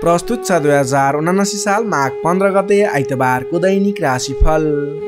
प्रस्तुत छ 2079 साल माघ 15 गते आइतबारको दैनिक राशिफल।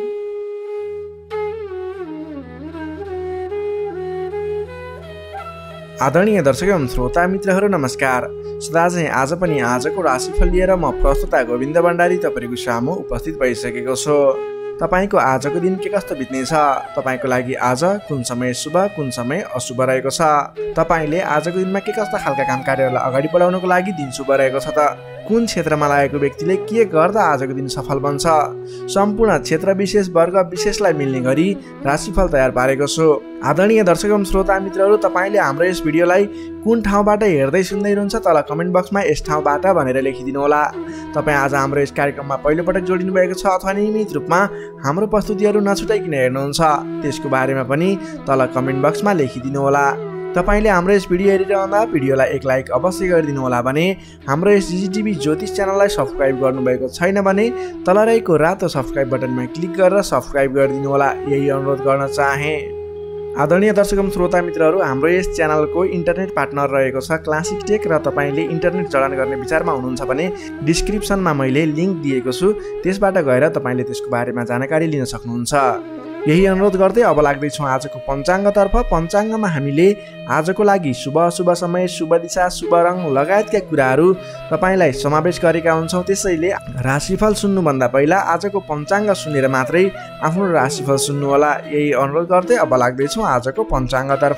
आदरणीय दर्शक एवं श्रोता मित्रहरू नमस्कार। सदा चाहिँ आज पनि आजको राशिफल लिएर म प्रस्तुता गोविन्द भण्डारी तपाईको सामु उपस्थित भइसकेको छु। तपाईको आजको दिन के कस्तो बित्नेछ, तपाईको लागि आज कुन समय शुभ कुन समय अशुभ रहेको छ, तपाईले आजको दिनमा के कस्ता खालका काम कार्यहरूलाई अगाडि बढाउनको लागि दिन शुभ रहेको छ त, कुन क्षेत्रमा लागेको व्यक्तिले के गर्दा आजको दिन सफल बन्छ, सम्पूर्ण क्षेत्र विशेष वर्ग विशेषलाई मिल्ने गरी राशिफल तयार पारेको छु। आदरणीय दर्शक एवं श्रोता मित्रहरू, तपाईले हाम्रो यस भिडियोलाई कुन ठाउँबाट हेर्दै सुन्दै हुनुहुन्छ तल कमेन्ट बक्समा यस ठाउँबाट भनेर लेखिदिनु होला। तपाईँ आज हाम्रो यस कार्यक्रममा पहिलोपटक जोडिनु भएको छ अथवा नियमित रूपमा हाम्रो प्रस्तुतिहरू नछुटाइकन हेर्नुहुन्छ, त्यसको बारेमा पनि तल कमेन्ट बक्समा लेखिदिनु होला। तपाईले हाम्रो यस भिडियो हेरिरहँदा भिडियोलाई एक लाइक अवश्य गरिदिनु होला भने, हाम्रो यस जिजिटिभी ज्योतिष च्यानललाई सब्स्क्राइब गर्नुभएको छैन भने तल रहेको रातो सब्स्क्राइब बटनमा क्लिक गरेर सब्स्क्राइब गरिदिनु होला, यही अनुरोध गर्न चाहे। आदरणीय दर्शक एवं श्रोता मित्रहरू, हाम्रो यस च्यानलको इन्टरनेट पार्टनर रहेको छ क्लासिक टेक र तपाईले इन्टरनेट जडान गर्ने विचारमा हुनुहुन्छ भने डिस्क्रिप्सनमा मैले लिङ्क दिएको छु, त्यसबाट गएर तपाईले त्यसको बारेमा जानकारी लिन सक्नुहुन्छ। यही अनुरोध गर्दै अब लाग्दैछौँ आजको पञ्चाङ्गतर्फ। पञ्चाङ्गमा हामीले आजको लागि शुभ अशुभ समय, शुभ दिशा, शुभ रङ लगायतका कुराहरू तपाईलाई समावेश गरेका हुन्छौँ। त्यसैले राशिफल सुन्नुभन्दा पहिला आजको पञ्चाङ्ग सुनेर मात्रै आफ्नो राशिफल सुन्नुहोला, यही अनुरोध गर्दै अब लाग्दैछौँ आजको पञ्चाङ्गतर्फ।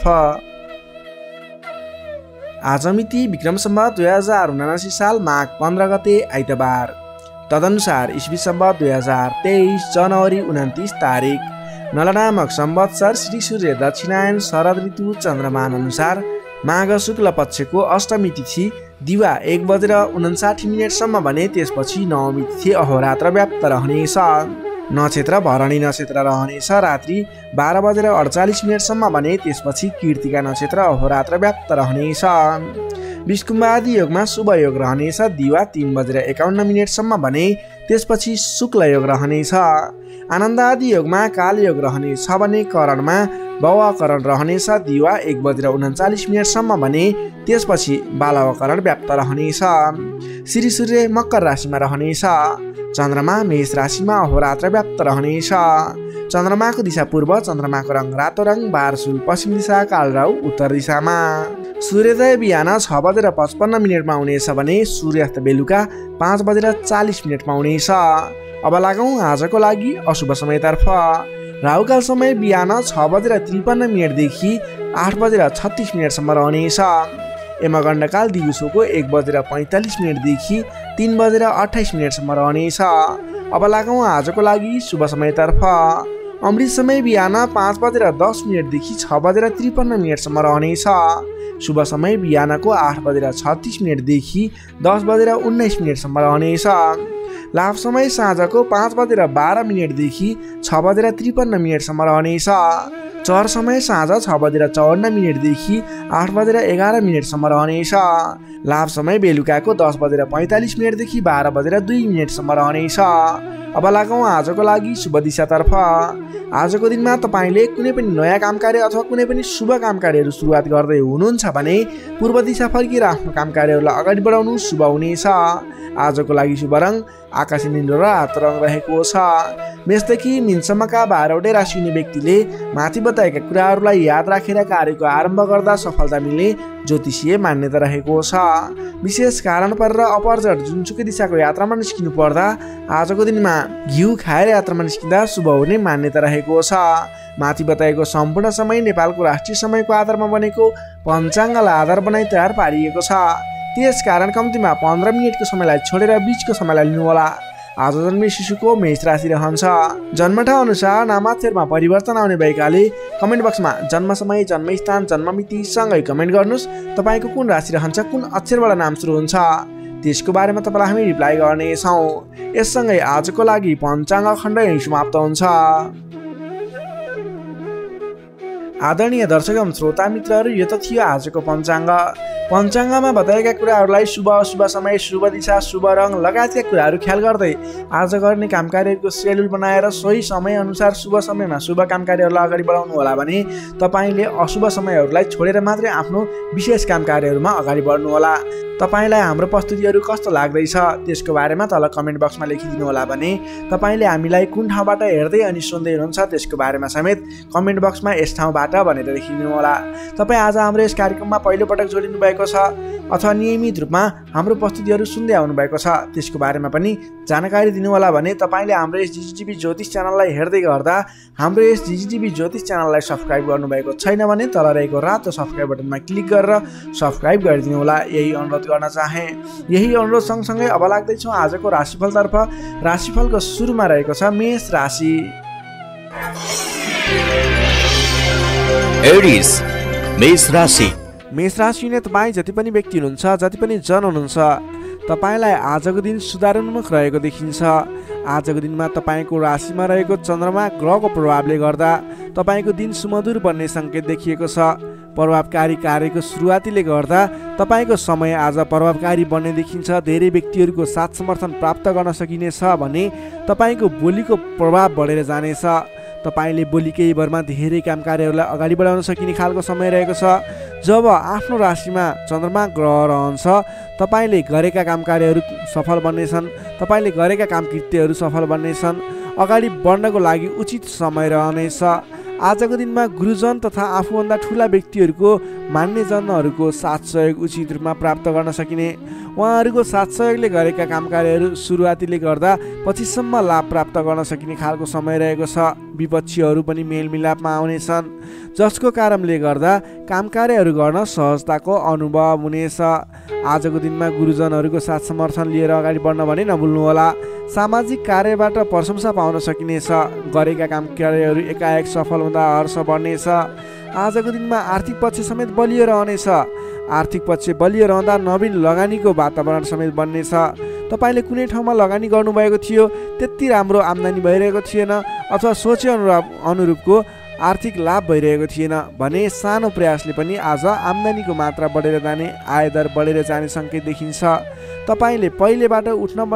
आज मिति विक्रम सम्वत 2079 साल माघ 15 गते आइतबार, तदनुसार इस्वी सम्वत 2023 जनवरी 29 तारिक, नल नामक संवत्सर श्री सूर्य दक्षिणायन शरद ऋतु चन्द्रमान अनुसार माघ शुक्ल पक्षको अष्टमी तिथि दिवा 1:59 भने त्यसपछि नवमी तिथि अहोरात्र व्याप्त रहनेछ। नक्षत्र भरणी नक्षत्र रहनेछ रात्रि 12:48 भने त्यसपछि कृतिका नक्षत्र अहोरात्र व्याप्त रहनेछ। विष्कुम्बादी योगमा शुभ योग रहनेछ दिवा 3:51 भने त्यसपछि शुक्ल योग रहनेछ। आनन्दादि योगमा काल योग रहनेछ भने करणमा भवकरण रहनेछ दिवा 1:39 भने त्यसपछि बालवकरण व्याप्त रहनेछ। श्री सूर्य मकर राशिमा रहनेछ, चन्द्रमा मेष राशिमा अहोरात्र व्याप्त रहनेछ। चन्द्रमाको दिशा पूर्व, चन्द्रमाको रङ रातो रङ, बारसुल पश्चिम दिशा, कालराउ उत्तर दिशामा। सूर्योदय बिहान 6:55 हुनेछ भने सूर्यास्त बेलुका 5:40 हुनेछ। अब लागौँ आजको लागि अशुभ समयतर्फ। राहुकाल समय बिहान 6:53 देखि 8:36 रहनेछ। यमगण्डकाल दिउँसोको 1:45 देखि 3:28 रहनेछ। अब लागौँ आजको लागि शुभ समयतर्फ। अमृत समय बिहान 5:10 देखि 6:53 रहनेछ। शुभ समय बिहानको 8:36 देखि 10:19 रहनेछ। लाभ समय साँझको 5:12 देखि 6:53 रहनेछ। चर समय साँझ 6:54 देखि 8:11 रहनेछ। लाभ समय बेलुकाको 10:45 देखि 12:02 रहनेछ। अब लागौँ आजको लागि शुभ दिशातर्फ। आजको दिनमा तपाईले कुनै पनि नयाँ काम कार्य अथवा कुनै पनि शुभ काम कार्यहरू सुरुवात गर्दै हुनुहुन्छ भने पूर्व दिशा फर्किएर आफ्नो काम कार्यहरूलाई अगाडि बढाउनु शुभ हुनेछ। आजको लागि शुभ रङ आकाशी नीलो र रातो रङ रहेको छ। मेषदेखि मीनसम्मका 12वटै राशि हुने व्यक्तिले माथि बताएका कुराहरूलाई याद राखेर कार्यको आरम्भ गर्दा सफलता मिल्ने ज्योतिषीय मान्यता रहेको छ। विशेष कारण परेर अपरझट जुनसुकै दिशाको यात्रामा निस्किनु पर्दा आजको दिनमा घिउ खाएर यात्रामा निस्किँदा शुभ हुने मान्यता रहेको छ। माथि बताएको सम्पूर्ण समय नेपालको राष्ट्रिय समयको आधारमा बनेको पञ्चाङ्गलाई आधार बनाई तयार पारिएको छ। त्यस कारण कम्तीमा 15 मिनटको समयलाई छोडेर बीचको समयलाई लिनुहोला। आज जन्मे शिशुको मेष राशि रहन्छ। जन्मठाउँ अनुसार नामाक्षरमा परिवर्तन आउने भएकाले कमेन्ट बक्समा जन्म समय, जन्मस्थान, जन्ममिति सँगै कमेन्ट गर्नुहोस्। तपाईँको कुन राशि रहन्छ, कुन अक्षरबाट नाम सुरु हुन्छ, त्यसको बारेमा तपाईँलाई हामी रिप्लाई गर्नेछौँ। यससँगै आजको लागि पञ्चाङ्ग खण्ड यही समाप्त हुन्छ। आदरणीय दर्शक एवं श्रोता मित्रहरू, यो त थियो आजको पञ्चाङ्ग। पञ्चाङ्गमा बताएका कुराहरूलाई शुभ अशुभ समय, शुभ दिशा, शुभ रङ लगायतका कुराहरू ख्याल गर्दै आज गर्ने काम कार्यहरूको सेड्युल बनाएर सोही समयअनुसार शुभ समयमा शुभ काम कार्यहरूलाई अगाडि बढाउनु होला भने तपाईँले अशुभ समयहरूलाई छोडेर मात्रै आफ्नो विशेष काम कार्यहरूमा अगाडि बढ्नु होला। तपाईँलाई हाम्रो प्रस्तुतिहरू कस्तो लाग्दैछ त्यसको बारेमा तल कमेन्ट बक्समा लेखिदिनु होला भने तपाईँले हामीलाई कुन ठाउँबाट हेर्दै अनि सुन्दै हुनुहुन्छ त्यसको बारेमा समेत कमेन्ट बक्समा यस ठाउँबाट भनेर लेखिदिनु होला। तपाईँ आज हाम्रो यस कार्यक्रममा पहिलोपटक जोडिनु भएको छ अथवा नियमित रूपमा हाम्रो प्रस्तुतिहरू सुन्दै आउनु भएको छ त्यसको बारेमा पनि जानकारी दिनु होला भने तपाईँले हाम्रो यस जिजिटिभी ज्योतिष च्यानललाई हेर्दै गर्दा हाम्रो यस जिजिटिभी ज्योतिष च्यानललाई सब्सक्राइब गर्नुभएको छैन भने तल रहेको रातो सब्सक्राइब बटनमा क्लिक गरेर सब्सक्राइब गरिदिनु होला। यही अनुरोध गर्न चाहे। यही अनुरोध सँगसँगै अब लाग्दैछौँ आजको राशिफलतर्फ। राशिफलको सुरुमा रहेको छ मेष राशि। एरिस मेष राशि। मेष राशिले तपाईँ जति पनि व्यक्ति हुनुहुन्छ, जति पनि जन हुनुहुन्छ, तपाईँलाई आजको दिन सुधारोन्मुख रहेको देखिन्छ। आजको दिनमा तपाईँको राशिमा रहेको चन्द्रमा ग्रहको प्रभावले गर्दा तपाईँको दिन सुमधुर बन्ने सङ्केत देखिएको छ। प्रभावकारी कार्यको सुरुवातीले गर्दा तपाईँको समय आज प्रभावकारी बन्ने देखिन्छ। धेरै व्यक्तिहरूको साथ समर्थन प्राप्त गर्न सकिनेछ भने तपाईँको बोलीको प्रभाव बढेर जानेछ। तपाईँले बोली केही भरमा धेरै काम कार्यहरूलाई अगाडि बढाउन सकिने खालको समय रहेको छ। जब आफ्नो राशिमा चन्द्रमा ग्रह रहन्छ तपाईँले गरेका काम कार्यहरू सफल बन्नेछन्। तपाईँले गरेका काम कृत्यहरू सफल बन्नेछन्। अगाडि बढ्नको लागि उचित समय रहनेछ। आजको दिनमा गुरुजन तथा आफूभन्दा ठुला व्यक्तिहरूको मान्यजनहरूको साथ सहयोग उचित रूपमा प्राप्त गर्न सकिने। उहाँहरूको साथ सहयोगले गरेका काम कार्यहरू सुरुवातीले गर्दा पछिसम्म लाभ प्राप्त गर्न सकिने खालको समय रहेको छ। विपक्षीहरू पनि मेलमिलापमा आउनेछन् जसको कारणले गर्दा काम कार्यहरू गर्न सहजताको अनुभव हुनेछ। आजको दिनमा गुरुजनहरूको साथ समर्थन लिएर अगाडि बढ्न भने नभुल्नुहोला। सामाजिक कार्यबाट प्रशंसा पाउन सकिनेछ। गरेका काम कार्यहरू एकाएक सफल हुँदा हर्ष बढ्नेछ। आजको दिनमा आर्थिक पक्ष समेत बलियो रहनेछ। आर्थिक पक्ष बलियो रहँदा नवीन लगानीको वातावरण समेत बन्नेछ। तपाईँले कुनै ठाउँमा लगानी गर्नुभएको थियो, त्यति राम्रो आम्दानी भइरहेको थिएन अथवा सोचे अनुरूपको आर्थिक लाभ भइरहेको थिएन भने सानो प्रयासले पनि आज आम्दानीको मात्रा बढेर जाने, आयदर बढेर जाने सङ्केत देखिन्छ। तपाईँले पहिलेबाट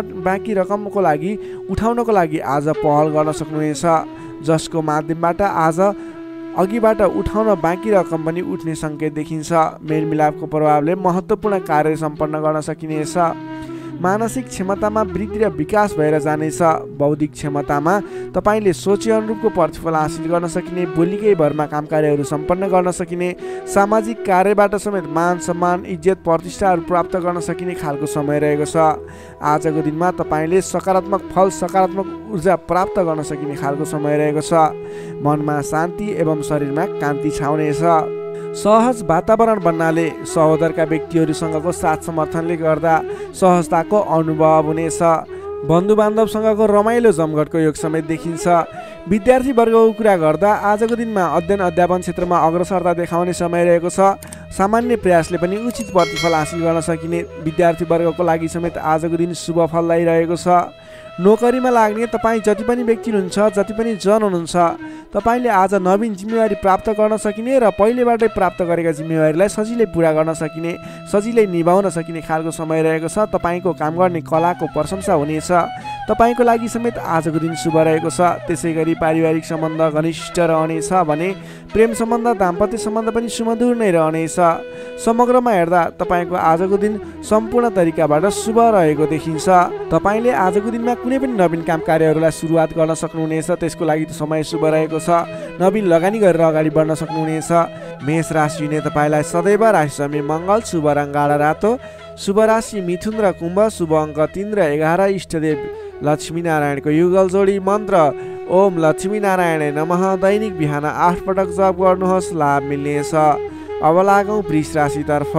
उठाउनको लागि आज पहल गर्न सक्नुहुनेछ जसको माध्यमबाट आज अघिबाट उठाउन बाँकी रकम पनि उठ्ने सङ्केत देखिन्छ। मेलमिलापको प्रभावले महत्त्वपूर्ण कार्य सम्पन्न गर्न सकिनेछ। मानसिक क्षमतामा वृद्धि र विकास भएर जानेछ। बौद्धिक क्षमतामा तपाईँले सोचे अनुरूपको प्रतिफल हासिल गर्न सकिने, बोलीकै भरमा काम कार्यहरू सम्पन्न गर्न सकिने, सामाजिक कार्यबाट समेत मान सम्मान, इज्जत, प्रतिष्ठाहरू प्राप्त गर्न सकिने खालको समय रहेको छ। आजको दिनमा तपाईँले सकारात्मक फल, सकारात्मक ऊर्जा प्राप्त गर्न सकिने खालको समय रहेको छ। मनमा शान्ति एवं शरीरमा कान्ति छाउनेछ। सहज वातावरण बन्नाले सहोदरका व्यक्तिहरूसँगको साथ समर्थनले गर्दा सहजताको अनुभव हुनेछ। बन्धुबान्धवसँगको रमाइलो जमघटको योग समेत देखिन्छ। विद्यार्थी वर्गको कुरा गर्दा आजको दिनमा अध्ययन अध्यापन क्षेत्रमा अग्रसरता देखाउने समय रहेको छ। सामान्य प्रयासले पनि उचित प्रतिफल हासिल गर्न सकिने विद्यार्थी वर्गको लागि समेत आजको दिन शुभ फल ल्याइरहेको छ। नोकरीमा लाग्ने तपाईँ जति पनि व्यक्ति हुनुहुन्छ, जति पनि जन हुनुहुन्छ, तपाईँले आज नवीन जिम्मेवारी प्राप्त गर्न सकिने र पहिलेबाटै प्राप्त गरेका जिम्मेवारीलाई सजिलै पुरा गर्न सकिने, सजिलै निभाउन सकिने खालको समय रहेको छ। तपाईँको काम गर्ने कलाको प्रशंसा हुनेछ। तपाईँको लागि समेत आजको दिन शुभ रहेको छ। त्यसै गरी पारिवारिक सम्बन्ध घनिष्ठ रहनेछ भने प्रेम सम्बन्ध, दाम्पत्य सम्बन्ध पनि सुमधुर नै रहनेछ। समग्रमा हेर्दा तपाईँको आजको दिन सम्पूर्ण तरिकाबाट शुभ रहेको देखिन्छ। तपाईँले आजको दिनमा कुनै पनि नवीन काम कार्यहरूलाई सुरुवात गर्न सक्नुहुनेछ। त्यसको लागि समय शुभ रहेको छ। नवीन लगानी गरेर अगाडि बढ्न सक्नुहुनेछ। मेष राशिले तपाईँलाई सदैव राशि स्वामी मङ्गल, शुभ रङ गाढा रातो, शुभ राशि मिथुन र कुम्भ, शुभ अङ्क 3 र 11, इष्टदेव लक्ष्मीनारायणको युगल जोडी मन्त्र ओम लक्ष्मीनारायण नमः। दैनिक बिहान 8 पटक जप गर्नुहोस्, लाभ मिल्नेछ। अब लागौँ वृष राशितर्फ।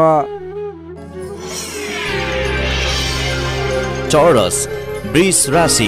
चौरस वृष राशि।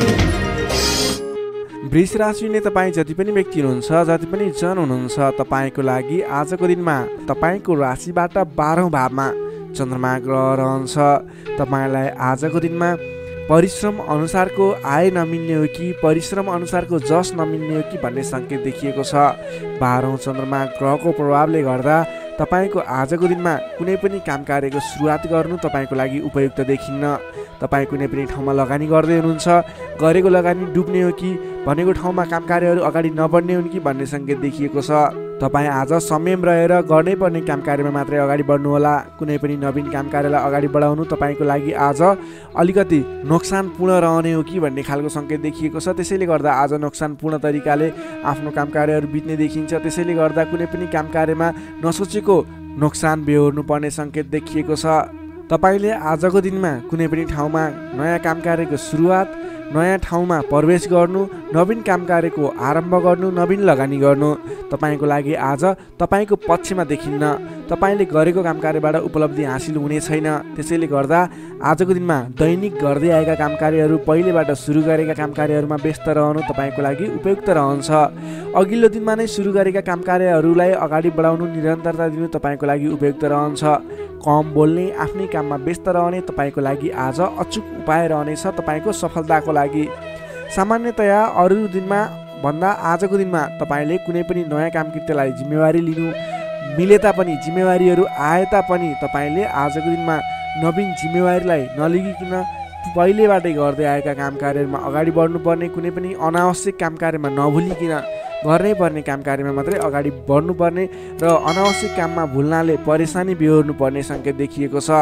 वृष राशिले तपाईँ जति पनि व्यक्ति हुनुहुन्छ, जति पनि जन हुनुहुन्छ, तपाईँको लागि आजको दिनमा तपाईँको राशिबाट 12औं भावमा चन्द्रमा ग्रह रहन्छ। तपाईँलाई आजको दिनमा परिश्रम अनुसारको आय नमिल्ने हो कि परिश्रम अनुसारको जस नमिल्ने हो कि भन्ने सङ्केत देखिएको छ। 12औं चन्द्रमा ग्रहको प्रभावले गर्दा तपाईको आजको दिनमा कुनै पनि काम कार्यको सुरुवात गर्नु तपाईको लागि उपयुक्त देखिन्न। तपाईँ कुनै पनि ठाउँमा लगानी गर्दै हुनुहुन्छ, गरेको लगानी डुब्ने हो कि भनेको ठाउँमा काम कार्यहरू अगाडि नबढ्ने हुन् कि भन्ने सङ्केत देखिएको छ। तपाईँ आज संयम रहेर गर्नै पर्ने काम कार्यमा मात्रै अगाडि बढ्नुहोला। कुनै पनि नवीन काम कार्यलाई अगाडि बढाउनु तपाईँको लागि आज अलिकति नोक्सानपूर्ण रहने हो कि भन्ने खालको सङ्केत देखिएको छ। त्यसैले गर्दा आज नोक्सानपूर्ण तरिकाले आफ्नो काम कार्यहरू बित्ने देखिन्छ। त्यसैले गर्दा कुनै पनि काम कार्यमा नसोचेको नोक्सान बेहोर्नु पर्ने सङ्केत देखिएको छ। तपाईँले आजको दिनमा कुनै पनि ठाउँमा नयाँ काम कार्यको सुरुवात, नयाँ ठाउँमा प्रवेश गर्नु, नवीन काम कार्यको आरम्भ गर्नु, नवीन लगानी गर्नु तपाईँको लागि आज तपाईँको पक्षमा देखिन्न। तपाईँले गरेको काम कार्यबाट उपलब्धि हासिल हुने छैन। त्यसैले गर्दा आजको दिनमा दैनिक गर्दै आएका काम कार्यहरू, पहिलेबाट सुरु गरेका काम कार्यहरूमा व्यस्त रहनु तपाईँको लागि उपयुक्त रहन्छ। अघिल्लो दिनमा नै सुरु गरेका काम कार्यहरूलाई अगाडि बढाउनु, निरन्तरता दिनु तपाईँको लागि उपयुक्त रहन्छ। कम बोल्ने, आफ्नै काममा व्यस्त रहने तपाईँको लागि आज अचुक उपाय रहनेछ तपाईँको सफलताको लागि। सामान्यतया अरू दिनमा भन्दा आजको दिनमा तपाईँले कुनै पनि नयाँ काम कृत्यलाई जिम्मेवारी लिनु मिले तापनि, जिम्मेवारीहरू आए तापनि तपाईँले आजको दिनमा नवीन जिम्मेवारीलाई नलिगिकन पहिलेबाटै गर्दै आएका काम कार्यहरूमा अगाडि बढ्नुपर्ने, कुनै पनि अनावश्यक काम कार्यमा नभुलिकन गर्नै पर्ने काम कार्यमा मात्रै अगाडि बढ्नुपर्ने र अनावश्यक काममा भुल्नाले परेशानी बेहोर्नु पर्ने सङ्केत देखिएको छ।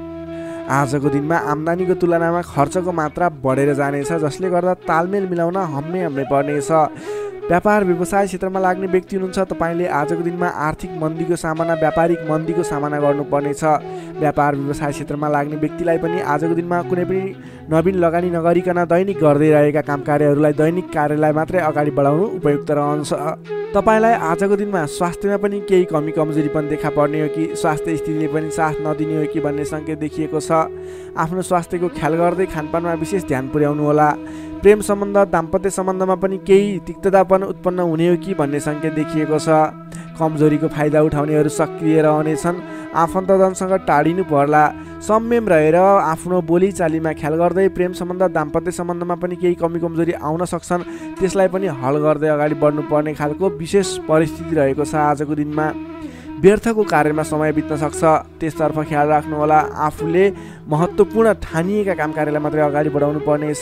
आजको दिनमा आम्दानीको तुलनामा खर्चको मात्रा बढेर जानेछ, जसले गर्दा तालमेल मिलाउन हम्मे पर्नेछ। व्यापार व्यवसाय क्षेत्रमा लाग्ने व्यक्ति हुनुहुन्छ, तपाईँले आजको दिनमा आर्थिक मन्दीको सामना, व्यापारिक मन्दीको सामना गर्नुपर्नेछ। व्यापार व्यवसाय क्षेत्रमा लाग्ने व्यक्तिलाई पनि आजको दिनमा कुनै पनि नवीन लगानी नगरिकन दैनिक गर्दै रहेका काम कार्यहरूलाई, दैनिक कार्यलाई मात्रै अगाडि बढाउनु उपयुक्त रहन्छ। तपाईँलाई आजको दिनमा स्वास्थ्यमा पनि केही कमी कमजोरी पनि देखा पर्ने हो कि स्वास्थ्य स्थितिले पनि साथ नदिने हो कि भन्ने सङ्केत देखिएको छ। आफ्नो स्वास्थ्यको ख्याल गर्दै खानपानमा विशेष ध्यान पुर्याउनु होला। प्रेम सम्बन्ध, दाम्पत्य सम्बन्धमा पनि केही तिक्ततापन उत्पन्न हुने हो कि भन्ने सङ्केत देखिएको छ। कमजोरीको फाइदा उठाउनेहरू सक्रिय रहनेछन्। आफन्तजनसँग टाढिनु पर्ला। संयम रहेर आफ्नो बोलीचालीमा ख्याल गर्दै प्रेम सम्बन्ध, दाम्पत्य सम्बन्धमा पनि केही कमी कमजोरी आउन सक्छन्, त्यसलाई पनि हल गर्दै अगाडि बढ्नुपर्ने खालको विशेष परिस्थिति रहेको छ। आजको दिनमा व्यर्थको कार्यमा समय बित्न सक्छ, त्यसतर्फ ख्याल राख्नुहोला। आफूले महत्त्वपूर्ण ठानिएका काम कार्यलाई मात्रै अगाडि बढाउनु पर्नेछ।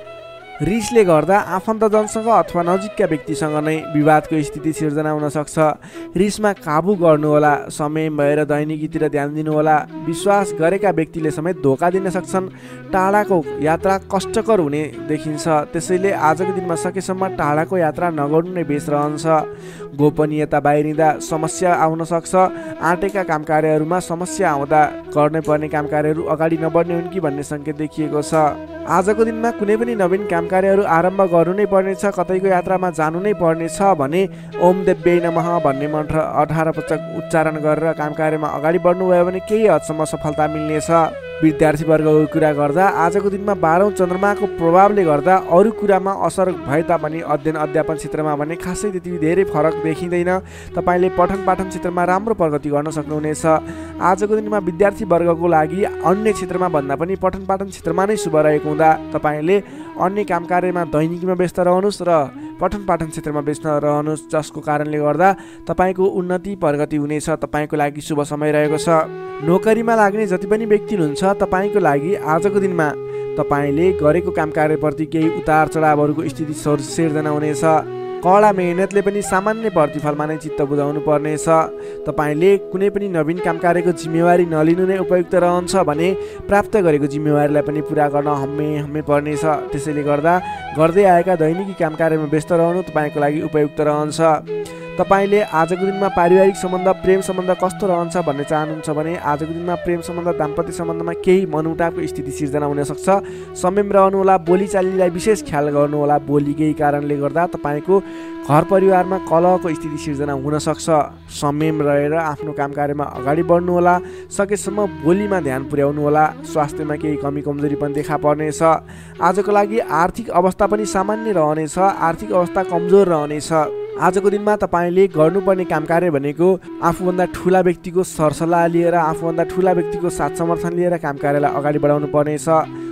रिसले गर्दा आफन्तजनसँग अथवा नजिकका व्यक्तिसँग नै विवादको स्थिति सिर्जना हुन सक्छ। रिसमा काबु गर्नुहोला। संयम भएर दैनिकीतिर ध्यान दिनुहोला। विश्वास गरेका व्यक्तिले समेत धोका दिन सक्छन्। टाढाको यात्रा कष्टकर हुने देखिन्छ, त्यसैले आजको दिनमा सकेसम्म टाढाको यात्रा नगर्नु नै बेस रहन्छ। गोपनीयता बाहिरिँदा समस्या आउन सक्छ। आँटेका काम कार्यहरूमा समस्या आउँदा गर्नै पर्ने काम कार्यहरू अगाडि नबढ्ने हुन् कि भन्ने सङ्केत देखिएको छ। आजको दिनमा कुनै पनि नवीन काम कार्यहरू आरम्भ गर्नु नै पर्नेछ, कतैको यात्रामा जानु नै पर्नेछ भने ओम देव्यै नमः भन्ने मन्त्र 18 पटक उच्चारण गरेर काम कार्यमा अगाडि बढ्नुभयो भने केही हदसम्म सफलता मिल्नेछ। विद्यार्थीवर्गको कुरा गर्दा आजको दिनमा 12औं चन्द्रमाको प्रभावले गर्दा अरू कुरामा असर भए तापनि अध्ययन अध्यापन क्षेत्रमा भने खासै त्यति धेरै फरक देखिँदैन। तपाईँले पठन पाठन क्षेत्रमा राम्रो प्रगति गर्न सक्नुहुनेछ। आजको दिनमा विद्यार्थीवर्गको लागि अन्य क्षेत्रमा भन्दा पनि पठन पाठन क्षेत्रमा नै शुभ रहेको हुँदा तपाईँले अन्य काम कार्यमा दैनिकीमा व्यस्त रहनुहोस् र पठन पाठन क्षेत्रमा व्यस्त रहनुहोस्, जसको कारणले गर्दा तपाईँको उन्नति प्रगति हुनेछ। तपाईँको लागि शुभ समय रहेको छ। नोकरीमा लाग्ने जति पनि व्यक्ति हुनुहुन्छ, तपाईँको लागि आजको दिनमा तपाईँले गरेको काम कार्यप्रति केही उतार चढावहरूको स्थिति सिर्जना हुनेछ। कडा मेहनतले पनि सामान्य प्रतिफलमा नै चित्त बुझाउनु पर्नेछ। तपाईँले कुनै पनि नवीन काम कार्यको जिम्मेवारी नलिनु नै उपयुक्त रहन्छ भने प्राप्त गरेको जिम्मेवारीलाई पनि पुरा गर्न हम्मे पर्नेछ। त्यसैले गर्दा गर्दै आएका दैनिकी काम कार्यमा व्यस्त रहनु तपाईँको लागि उपयुक्त रहन्छ। तपाईँले आजको दिनमा पारिवारिक सम्बन्ध, प्रेम सम्बन्ध कस्तो रहन्छ भन्ने चाहनुहुन्छ भने आजको दिनमा प्रेम सम्बन्ध, दाम्पत्य सम्बन्धमा केही मनमुटावको स्थिति सिर्जना हुन सक्छ। संयम रहनुहोला। बोलीचालीलाई विशेष ख्याल गर्नुहोला। बोलीकै कारणले गर्दा तपाईँको घर परिवारमा कलहको स्थिति सिर्जना हुन सक्छ। संयम रहेर आफ्नो काम कार्यमा अगाडि बढ्नुहोला। सकेसम्म बोलीमा ध्यान पुर्याउनुहोला। स्वास्थ्यमा केही कमी कमजोरी पनि देखा पर्नेछ। आजको लागि आर्थिक अवस्था पनि सामान्य रहनेछ। आर्थिक अवस्था कमजोर रहनेछ। आजको दिनमा तपाईँले गर्नुपर्ने काम कार्य भनेको आफूभन्दा ठुला व्यक्तिको सरसल्लाह लिएर, आफूभन्दा ठुला व्यक्तिको साथ समर्थन लिएर काम कार्यलाई अगाडि बढाउनु पर्नेछ।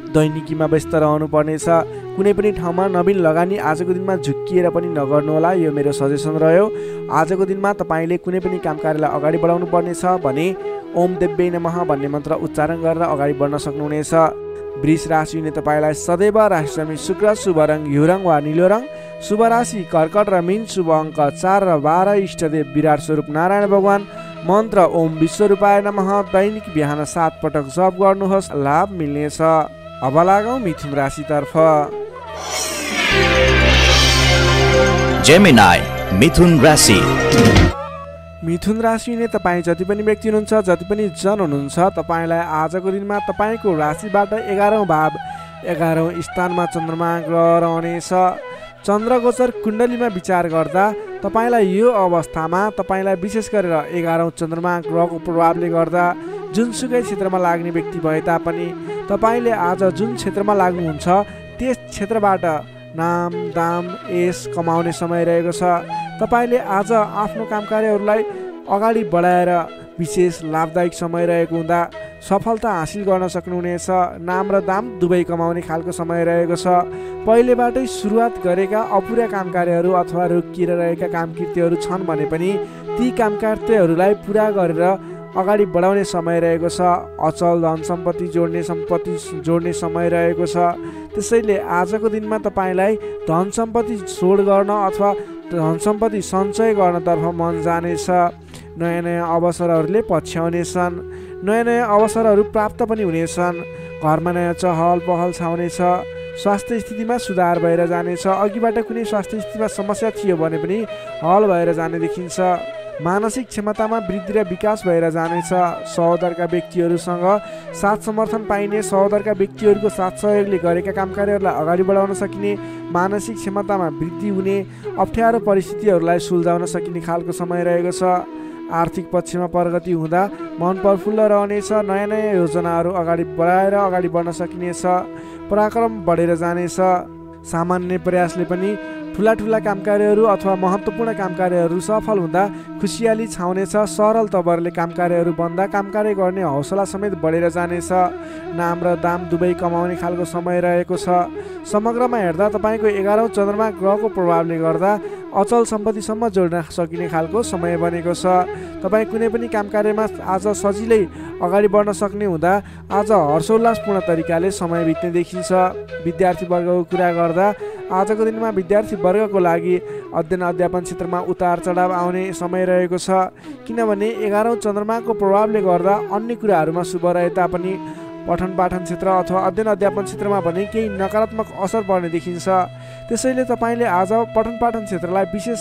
दैनिकीमा व्यस्त रहनुपर्नेछ। कुनै पनि ठाउँमा नवीन लगानी आजको दिनमा झुक्किएर पनि नगर्नुहोला, यो मेरो सजेसन रह्यो। आजको दिनमा तपाईँले कुनै पनि काम कार्यलाई अगाडि बढाउनु पर्नेछ भने ओम देव्यै नमः भन्ने मन्त्र उच्चारण गरेर अगाडि बढ्न सक्नुहुनेछ। वृष राशिले तपाईँलाई सदैव राशिस्वामी शुक्र, शुभ रङ घिउ रङ वा निलो रङ, शुभ राशि कर्कट र मीन, शुभ अङ्क 4 र 12, इष्टदेव विराट स्वरूप नारायण भगवान, मन्त्र ओम विश्वरूपाय नमः दैनिक बिहान 7 पटक जप गर्नुहोस्, लाभ मिल्नेछ। अब लागौँ मिथुन राशितर्फ। जेमिनाई मिथुन राशि। मिथुन राशिले तपाईँ जति पनि व्यक्ति हुनुहुन्छ, जति पनि जन हुनुहुन्छ, तपाईँलाई आजको दिनमा तपाईँको राशिबाट 11औं भाव 11औं स्थानमा चन्द्रमा ग्रह रहनेछ। चन्द्रगोचर कुण्डलीमा विचार गर्दा तपाईँलाई यो अवस्थामा तपाईँलाई विशेष गरेर 11औं चन्द्रमा ग्रहको प्रभावले गर्दा जुनसुकै क्षेत्रमा लाग्ने व्यक्ति भए तापनि तपाईँले आज जुन क्षेत्रमा लाग्नुहुन्छ त्यस क्षेत्रबाट नाम दाम यश कमाउने समय रहेको छ। तपाईँले आज आफ्नो काम कार्यहरूलाई अगाडि बढाएर विशेष लाभदायक समय रहेको हुँदा सफलता हासिल गर्न सक्नुहुनेछ। नाम र दाम दुवै कमाउने खालको समय रहेको छ। पहिलेबाटै सुरुवात गरेका अपुरा काम कार्यहरू अथवा रोकिएर रहेका काम कृत्यहरू छन् भने पनि ती काम कार्यहरूलाई पुरा गरेर अगाडि बढाउने समय रहेको छ। अचल धन सम्पत्ति जोड्ने समय रहेको छ। त्यसैले आजको दिनमा तपाईँलाई धन सम्पत्ति जोड गर्न अथवा धन सम्पत्ति सञ्चय गर्नतर्फ मन जानेछ। नयाँ नयाँ अवसरहरूले पछ्याउनेछन्। नयाँ नयाँ अवसरहरू प्राप्त पनि हुनेछन्। घरमा नयाँ चहल पहल छाउनेछ। स्वास्थ्य स्थितिमा सुधार भएर जानेछ। अघिबाट कुनै स्वास्थ्य स्थितिमा समस्या थियो भने पनि हल भएर जाने देखिन्छ। मानसिक क्षमतामा वृद्धि र विकास भएर जानेछ। सहोदरका व्यक्तिहरूसँग साथ समर्थन पाइने, सहोदरका व्यक्तिहरूको साथ सहयोगले गरेका काम कार्यहरूलाई अगाडि बढाउन सकिने, मानसिक क्षमतामा वृद्धि हुने, अप्ठ्यारो परिस्थितिहरूलाई सुल्झाउन सकिने खालको समय रहेको छ। आर्थिक पक्षमा प्रगति हुँदा मन प्रफुल्ल रहनेछ। नयाँ नयाँ योजनाहरू अगाडि बढाएर अगाडि बढ्न सकिनेछ। पराक्रम बढेर जानेछ। सामान्य प्रयासले पनि ठुला ठुला काम कार्यहरू अथवा महत्त्वपूर्ण काम कार्यहरू सफल हुँदा खुसियाली छाउनेछ। सरल तवरले काम कार्यहरू बन्दा काम कार्य गर्ने हौसला समेत बढेर जानेछ। नाम र दाम दुवै कमाउने खालको समय रहेको छ। समग्रमा हेर्दा तपाईँको 11औं चन्द्रमा ग्रहको प्रभावले गर्दा अचल सम्पत्तिसम्म जोड्न सकिने खालको समय बनेको छ। तपाईँ कुनै पनि काम कार्यमा आज सजिलै अगाडि बढ्न सक्ने हुँदा आज हर्षोल्लासपूर्ण तरिकाले समय बित्ने देखिन्छ। विद्यार्थी वर्गको कुरा गर्दा आजको दिनमा विद्यार्थी वर्गको लागि अध्ययन अध्यापन क्षेत्रमा उतार चढाव आउने समय रहेको छ। किनभने 11औं चन्द्रमाको प्रभावले गर्दा अन्य कुराहरूमा शुभ रहे तापनि पठन पाठन क्षेत्र अथवा अध्ययन अध्यापन क्षेत्रमा भने केही नकारात्मक असर पर्ने देखिन्छ। त्यसैले तपाईँले आज पठन पाठन क्षेत्रलाई विशेष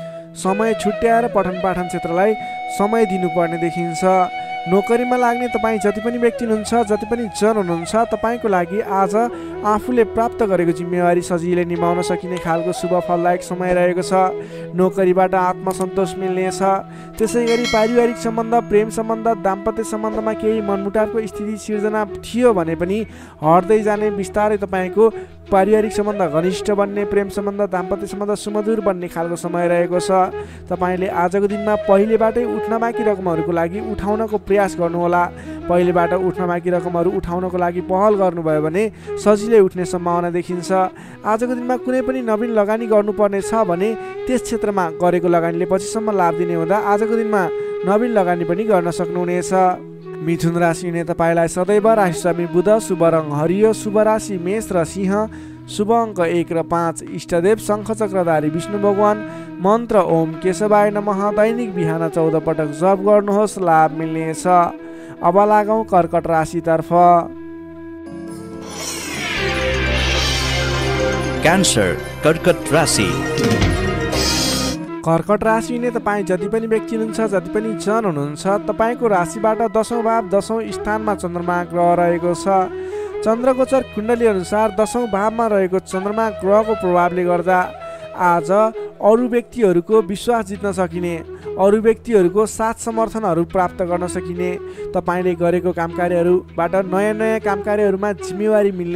समय छुट्याएर पठन पाठन क्षेत्रलाई समय दिनुपर्ने देखिन्छ। नोकरीमा लाग्ने तपाईँ जति पनि व्यक्ति हुनुहुन्छ, जति पनि जन हुनुहुन्छ, तपाईँको लागि आज आफूले प्राप्त गरेको जिम्मेवारी सजिलै निभाउन सकिने खालको शुभ फलदायक समय रहेको छ। नोकरीबाट आत्मसन्तोष मिल्नेछ। त्यसै गरी पारिवारिक सम्बन्ध, प्रेम सम्बन्ध, दाम्पत्य सम्बन्धमा केही मनमुटावको स्थिति सिर्जना थियो भने पनि हट्दै जाने, बिस्तारै तपाईँको पारिवारिक सम्बन्ध घनिष्ठ बन्ने, प्रेम सम्बन्ध, दाम्पत्य सम्बन्ध सुमधुर बन्ने खालको समय रहेको छ। तपाईँले आजको दिनमा पहिलेबाटै उठ्न बाँकी रकमहरूको लागि उठाउनको प्रयास गर्नुहोला। पहिलेबाट उठ्न बाँकी रकमहरू उठाउनको लागि पहल गर्नुभयो भने सजिलै उठ्ने सम्भावना देखिन्छ। आजको दिनमा कुनै पनि नवीन लगानी गर्नुपर्ने छ भने त्यस क्षेत्रमा गरेको लगानीले पछिसम्म लाभ दिने हुँदा आजको दिनमा नवीन लगानी पनि गर्न सक्नुहुनेछ। मिथुन राशिले तपाईँलाई सदैव राशिस्वामी बुध, शुभ रङ हरियो, शुभ राशि मेष र सिंह, शुभ अङ्क 1 र 5, इष्टदेव शङ्खचक्रधारी विष्णु भगवान, मन्त्र ओम केशवाय नमः दैनिक बिहान 14 पटक जप गर्नुहोस्, लाभ मिल्नेछ। अब लागौँ कर्कट राशितर्फ। क्यान्सर कर्कट राशि। कर्कट राशिले तपाईँ जति पनि व्यक्ति हुनुहुन्छ, जति पनि जन हुनुहुन्छ, तपाईँको राशिबाट 10औं भाव 10औं स्थानमा चन्द्रमा ग्रह रहेको छ। चन्द्रगोचर कुण्डली अनुसार 10औं भावमा रहेको चन्द्रमा ग्रहको प्रभावले गर्दा आज अरू व्यक्तिहरूको विश्वास जित्न सकिने, अरू व्यक्तिहरूको साथ समर्थनहरू प्राप्त गर्न सकिने, तपाईँले गरेको काम कार्यहरूबाट नयाँ नयाँ काम कार्यहरूमा जिम्मेवारी मिल्ने,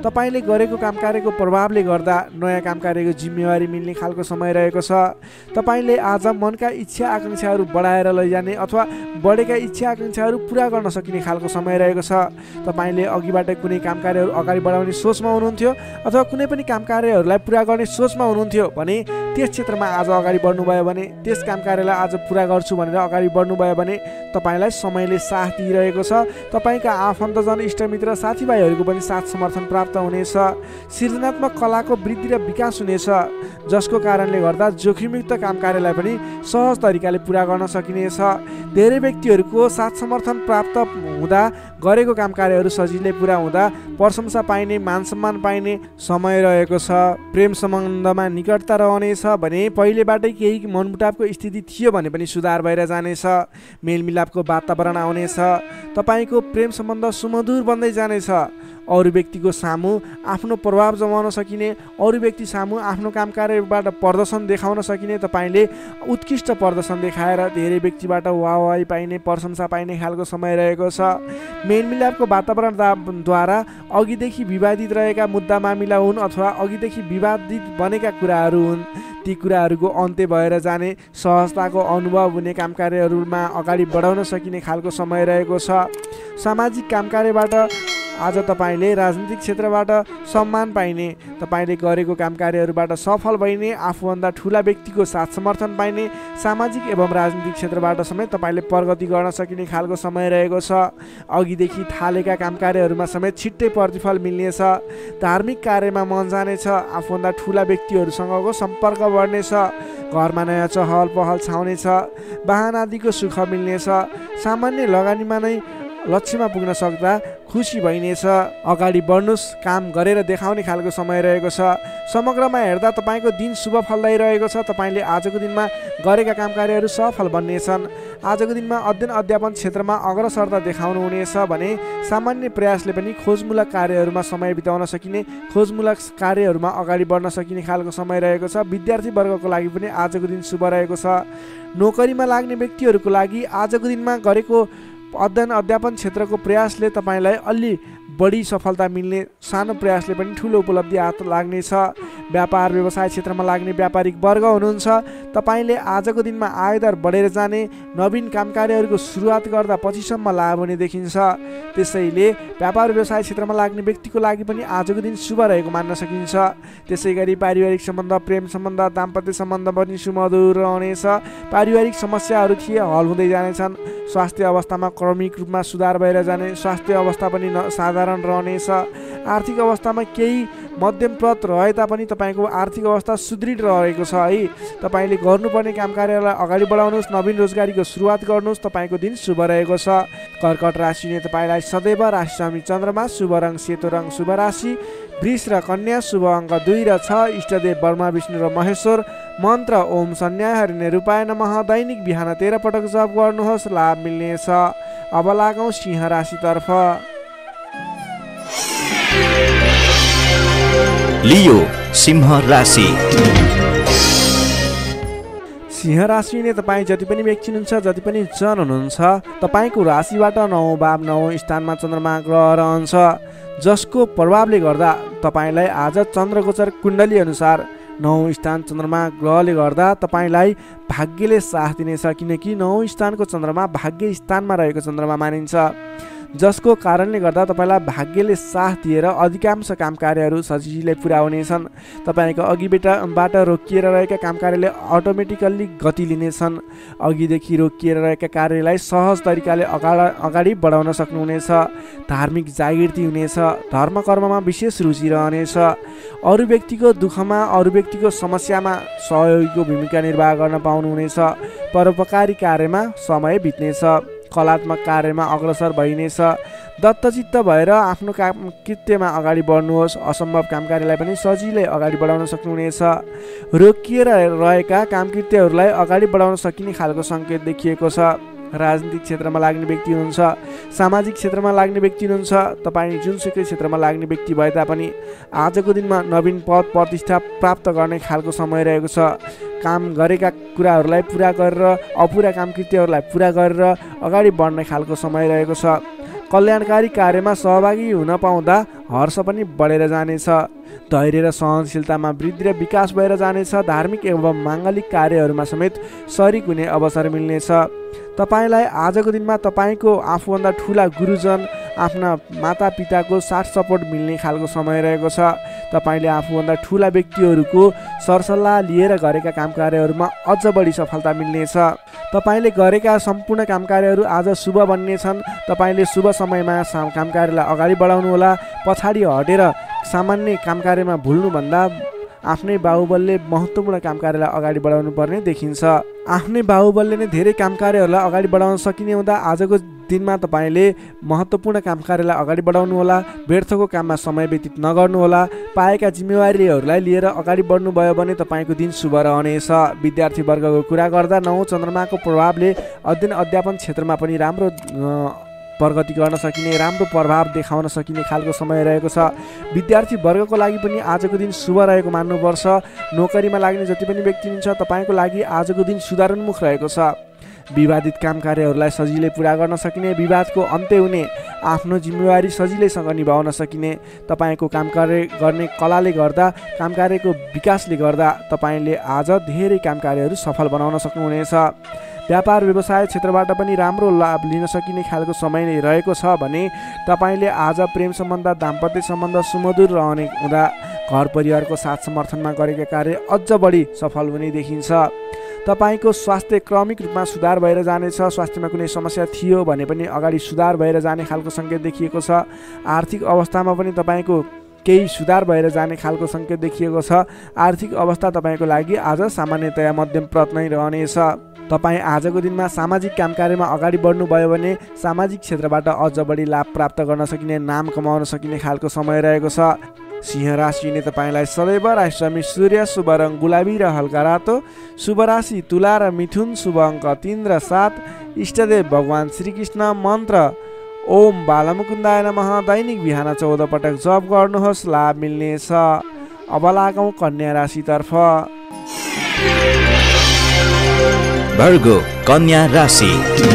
तपाईले गरेको काम कार्यको प्रभावले गर्दा नयाँ काम कार्यको जिम्मेवारी मिल्ने खालको समय रहेको छ। तपाईले आज मनका इच्छा आकांक्षाहरू बढाएर लैजाने अथवा बढेका इच्छा आकांक्षाहरू पुरा गर्न सकिने खालको समय रहेको छ। तपाईले अघिबाट कुनै काम कार्यहरू अगाडि बढाउने सोचमा हुनुहुन्थ्यो अथवा कुनै पनि काम कार्यहरूलाई पुरा गर्ने सोचमा हुनुहुन्थ्यो भने त्यस क्षेत्रमा आज अगाडि बढ्नुभयो भने, त्यस काम कार्यलाई आज पुरा गर्छु भनेर अगाडि बढ्नुभयो भने तपाईलाई समयले साथ दिइरहेको छ। तपाईका आफन्तजन, इष्टमित्र, साथीभाइहरूको पनि साथ समर्थन प्राप्त हुनेछ। सृजनात्मक कलाको वृद्धि र विकास हुनेछ, जसको कारणले गर्दा जोखिमयुक्त काम कार्यलाई पनि सहज तरिकाले पुरा गर्न सकिनेछ। धेरै व्यक्तिहरूको साथ समर्थन प्राप्त हुँदा गरेको काम कार्यहरू सजिलै पुरा हुँदा प्रशंसा पाइने, मान सम्मान पाइने समय रहेको छ। प्रेम सम्बन्धमा निकटता रहनेछ भने पहिलेबाटै केही मनमुटावको स्थिति थियो भने पनि सुधार भएर जानेछ। मेलमिलापको वातावरण आउनेछ। तपाईको प्रेम सम्बन्ध सुमधुर बन्दै जानेछ। अरू व्यक्तिको सामु आफ्नो प्रभाव जमाउन सकिने, अरू व्यक्ति सामु आफ्नो काम कार्यबाट प्रदर्शन देखाउन सकिने, तपाईले उत्कृष्ट प्रदर्शन देखाएर धेरै व्यक्तिबाट वाहवाही पाइने, प्रशंसा पाइने खालको समय रहेको छ। मेलमिलापको वातावरणद्वारा अघिदेखि विवादित रहेका मुद्दा मामिला हुन् अथवा अघिदेखि विवादित बनेका कुराहरू हुन्, ती कुराहरूको अन्त्य भएर जाने, सहजताको अनुभव हुने, काम कार्यहरूमा अगाडि बढाउन सकिने खालको समय रहेको छ। सामाजिक काम कार्यबाट आज तपाईले राजनीतिक क्षेत्रबाट सम्मान पाइने, तपाईले गरेको काम कार्यहरूबाट सफल भइने, आफूभन्दा ठुला व्यक्तिको साथ समर्थन पाइने, सामाजिक एवं राजनीतिक क्षेत्रबाट समेत तपाईले प्रगति गर्न सकिने खालको समय रहेको छ। अघिदेखि थालेका काम कार्यहरूमा समेत छिट्टै प्रतिफल मिल्नेछ। धार्मिक कार्यमा मन जानेछ। आफूभन्दा ठुला व्यक्तिहरूसँगको सम्पर्क बढ्नेछ। घरमा नयाँ चहल पहल छाउनेछ। वाहन आदिको सुख मिल्नेछ। सामान्य लगानीमा नै लक्ष्यमा पुग्न सक्दा खुसी भइनेछ। अगाडि बढ्नुस्, काम गरेर देखाउने खालको समय रहेको छ। समग्रमा हेर्दा तपाईको दिन शुभ फलदायी रहेको छ। तपाईले आजको दिनमा गरेका काम कार्यहरू सफल बन्नेछन्। आजको दिनमा अध्ययन अध्यापन क्षेत्रमा अग्रसरता देखाउनु हुनेछ भने सामान्य प्रयासले पनि खोजमूलक कार्यहरूमा समय बिताउन सकिने, खोजमूलक कार्यहरूमा अगाडि बढ्न सकिने खालको समय रहेको छ। विद्यार्थी वर्गको लागि पनि आजको दिन शुभ रहेको छ। नोकरीमा लाग्ने व्यक्तिहरूको लागि आजको दिनमा गरेको अध्ययन अध्यापन क्षेत्रको प्रयासले तपाईलाई अलि बढी सफलता मिल्ने, सानो प्रयासले पनि ठुलो उपलब्धि हात लाग्नेछ। व्यापार व्यवसाय क्षेत्रमा लाग्ने व्यापारिक वर्ग हुनुहुन्छ, तपाईले आजको दिनमा आयदर बढेर जाने, नवीन काम कार्यहरूको सुरुवात गर्दा पछिसम्म लाभ हुने देखिन्छ। त्यसैले व्यापार व्यवसाय क्षेत्रमा लाग्ने व्यक्तिको लागि पनि आजको दिन शुभ रहेको मान्न सकिन्छ। त्यसै गरी पारिवारिक सम्बन्ध, प्रेम सम्बन्ध, दाम्पत्य सम्बन्ध पनि सुमधुर रहनेछ। पारिवारिक समस्याहरू थिए हल हुँदै जानेछन्। स्वास्थ्य अवस्थामा क्रमिक रूपमा सुधार भएर जाने, स्वास्थ्य अवस्था पनि साधारण रहनेछ। आर्थिक अवस्थामा केही मध्यमप्रद रहे तापनि तपाईको आर्थिक अवस्था सुदृढ रहेको छ है। तपाईले गर्नुपर्ने काम कार्यलाई अगाडि बढाउनुहोस्, नवीन रोजगारीको सुरुवात गर्नुहोस्। तपाईको दिन शुभ रहेको छ। कर्कट राशिले तपाईलाई सदैव राशि स्वामी चन्द्रमा, शुभ रङ सेतो रङ, शुभ राशि वृष र कन्या, शुभ अङ्क 2 र 6, इष्टदेव ब्रह्मा विष्णु र महेश्वर, मन्त्र ओम सन्याहरिणे रूपाय नमः। दैनिक बिहान 13 पटक जप गर्नुहोस्, लाभ मिल्नेछ। अब लागौँ सिंह राशितर्फ। लियो सिंह राशि। सिंह राशि ने तपाईँ जति पनि व्यक्ति हुनुहुन्छ, जति पनि जन हुनुहुन्छ, तपाईको राशिबाट 9 भाव 9 स्थानमा चन्द्रमा ग्रह रहन्छ, जसको प्रभावले गर्दा तपाईलाई आज चन्द्रगोचर कुण्डली अनुसार 9 स्थान चन्द्रमा ग्रहले गर्दा तपाईलाई भाग्यले साथ दिनेछ। किनकि 9 स्थानको चन्द्रमा भाग्य स्थानमा रहेको चन्द्रमा मानिन्छ, जसको कारणले गर्दा तपाईलाई भाग्यले साथ दिएर अधिकांश काम कार्यहरू सजिलै पुरा हुनेछन्। तपाईको अघिबाट रोकिएर रहेका काम कार्यले अटोमेटिकल्ली गति लिनेछन्। अघिदेखि रोकिएर रहेका कार्यलाई सहज तरिकाले अगाडि बढाउन सक्नुहुनेछ। धार्मिक जागृति हुनेछ। धर्म कर्ममा विशेष रुचि रहनेछ। अरू व्यक्तिको दुःखमा, अरू व्यक्तिको समस्यामा सहयोगीको भूमिका निर्वाह गर्न पाउनुहुनेछ। परोपकारी कार्यमा समय बित्नेछ। कलात्मक कार्यमा अग्रसर भइनेछ। दत्तचित्त भएर आफ्नो काम कृत्यमा अगाडि बढ्नुहोस्। असम्भव काम कार्यलाई पनि सजिलै अगाडि बढाउन सक्नुहुनेछ। रोकिएर रहेका काम कृत्यहरूलाई अगाडि बढाउन सकिने खालको सङ्केत देखिएको छ। राजनीतिक क्षेत्रमा लाग्ने व्यक्ति हुनुहुन्छ, सामाजिक क्षेत्रमा लाग्ने व्यक्ति हुनुहुन्छ, तपाईँ जुनसुकै क्षेत्रमा लाग्ने व्यक्ति भए तापनि आजको दिनमा नवीन पद प्रतिष्ठा प्राप्त गर्ने खालको समय रहेको छ। काम गरेका कुराहरूलाई पुरा गरेर अपुरा काम कृत्यहरूलाई पुरा गरेर अगाडि बढ्ने खालको समय रहेको छ। कल्याणकारी कार्यमा सहभागी हुन पाउँदा हर्ष पनि बढेर जानेछ। धैर्य र सहनशीलतामा वृद्धि र विकास भएर जानेछ। धार्मिक एवं माङ्गलिक कार्यहरूमा समेत शरीक हुने अवसर मिल्नेछ। तपाईँलाई आजको दिनमा तपाईँको आफूभन्दा ठुला गुरुजन, आफ्ना मातापिताको साथ सपोर्ट मिल्ने खालको समय रहेको छ। तपाईँले आफूभन्दा ठुला व्यक्तिहरूको सरसल्लाह लिएर गरेका काम कार्यहरूमा अझ बढी सफलता मिल्नेछ। तपाईँले गरेका सम्पूर्ण काम कार्यहरू आज शुभ बन्नेछन्। तपाईँले शुभ समयमा काम कार्यलाई अगाडि बढाउनुहोला। पछाडि हटेर सामान्य काम कार्यमा भुल्नुभन्दा आफ्नै बाहुबलले महत्त्वपूर्ण काम कार्यलाई अगाडि बढाउनु पर्ने देखिन्छ। आफ्नै बाहुबलले नै धेरै काम कार्यहरूलाई अगाडि बढाउन सकिने हुँदा आजको दिनमा तपाईँले महत्त्वपूर्ण काम कार्यलाई अगाडि बढाउनुहोला। व्यर्थको काममा समय व्यतीत नगर्नुहोला। पाएका जिम्मेवारीहरूलाई लिएर अगाडि बढ्नुभयो भने तपाईँको दिन शुभ रहनेछ। विद्यार्थी वर्गको कुरा गर्दा 9 चन्द्रमाको प्रभावले अध्ययन अध्यापन क्षेत्रमा पनि राम्रो प्रगति गर्न सकिने, राम्रो प्रभाव देखाउन सकिने खालको समय रहेको छ। विद्यार्थी वर्गको लागि पनि आजको दिन शुभ रहेको मान्नुपर्छ। नोकरीमा लाग्ने जति पनि व्यक्ति हुनुहुन्छ तपाईँको लागि आजको दिन सुधारोन्मुख रहेको छ। विवादित काम कार्यहरूलाई सजिलै पुरा गर्न सकिने, विवादको अन्त्य हुने, आफ्नो जिम्मेवारी सजिलैसँग निभाउन सकिने, तपाईँको काम कार्य गर्ने कलाले गर्दा, काम कार्यको विकासले गर्दा तपाईँले आज धेरै काम कार्यहरू सफल बनाउन सक्नुहुनेछ। व्यापार व्यवसाय क्षेत्रबाट पनि राम्रो लाभ लिन सकिने खालको समय नै रहेको छ भने तपाईँले आज प्रेम सम्बन्ध, दाम्पत्य सम्बन्ध सुमधुर रहने हुँदा घर परिवारको साथ समर्थनमा गरेका कार्य अझ बढी सफल हुने देखिन्छ। तपाईँको स्वास्थ्य क्रमिक रूपमा सुधार भएर जानेछ। स्वास्थ्यमा कुनै समस्या थियो भने पनि अगाडि सुधार भएर जाने खालको सङ्केत देखिएको छ। आर्थिक अवस्थामा पनि तपाईँको केही सुधार भएर जाने खालको सङ्केत देखिएको छ। आर्थिक अवस्था तपाईँको लागि आज सामान्यतया मध्यम प्रत नै रहनेछ। तपाईँ आजको दिनमा सामाजिक काम कार्यमा अगाडि बढ्नुभयो भने सामाजिक क्षेत्रबाट अझ बढी लाभ प्राप्त गर्न सकिने, नाम कमाउन सकिने खालको समय रहेको छ। सिंह राशिले तपाईँलाई सदैव राशिस्वामी सूर्य, शुभ रङ गुलाबी र हल्का रातो, शुभ राशि तुला र मिथुन, शुभ अङ्क 3 र 7, इष्टदेव भगवान श्रीकृष्ण, मन्त्र ओम बालमुकुन्दाय नमः। दैनिक बिहान 14 पटक जप गर्नुहोस्, लाभ मिल्नेछ। अब लागौँ कन्या राशितर्फ। भर्गो कन्या राशि।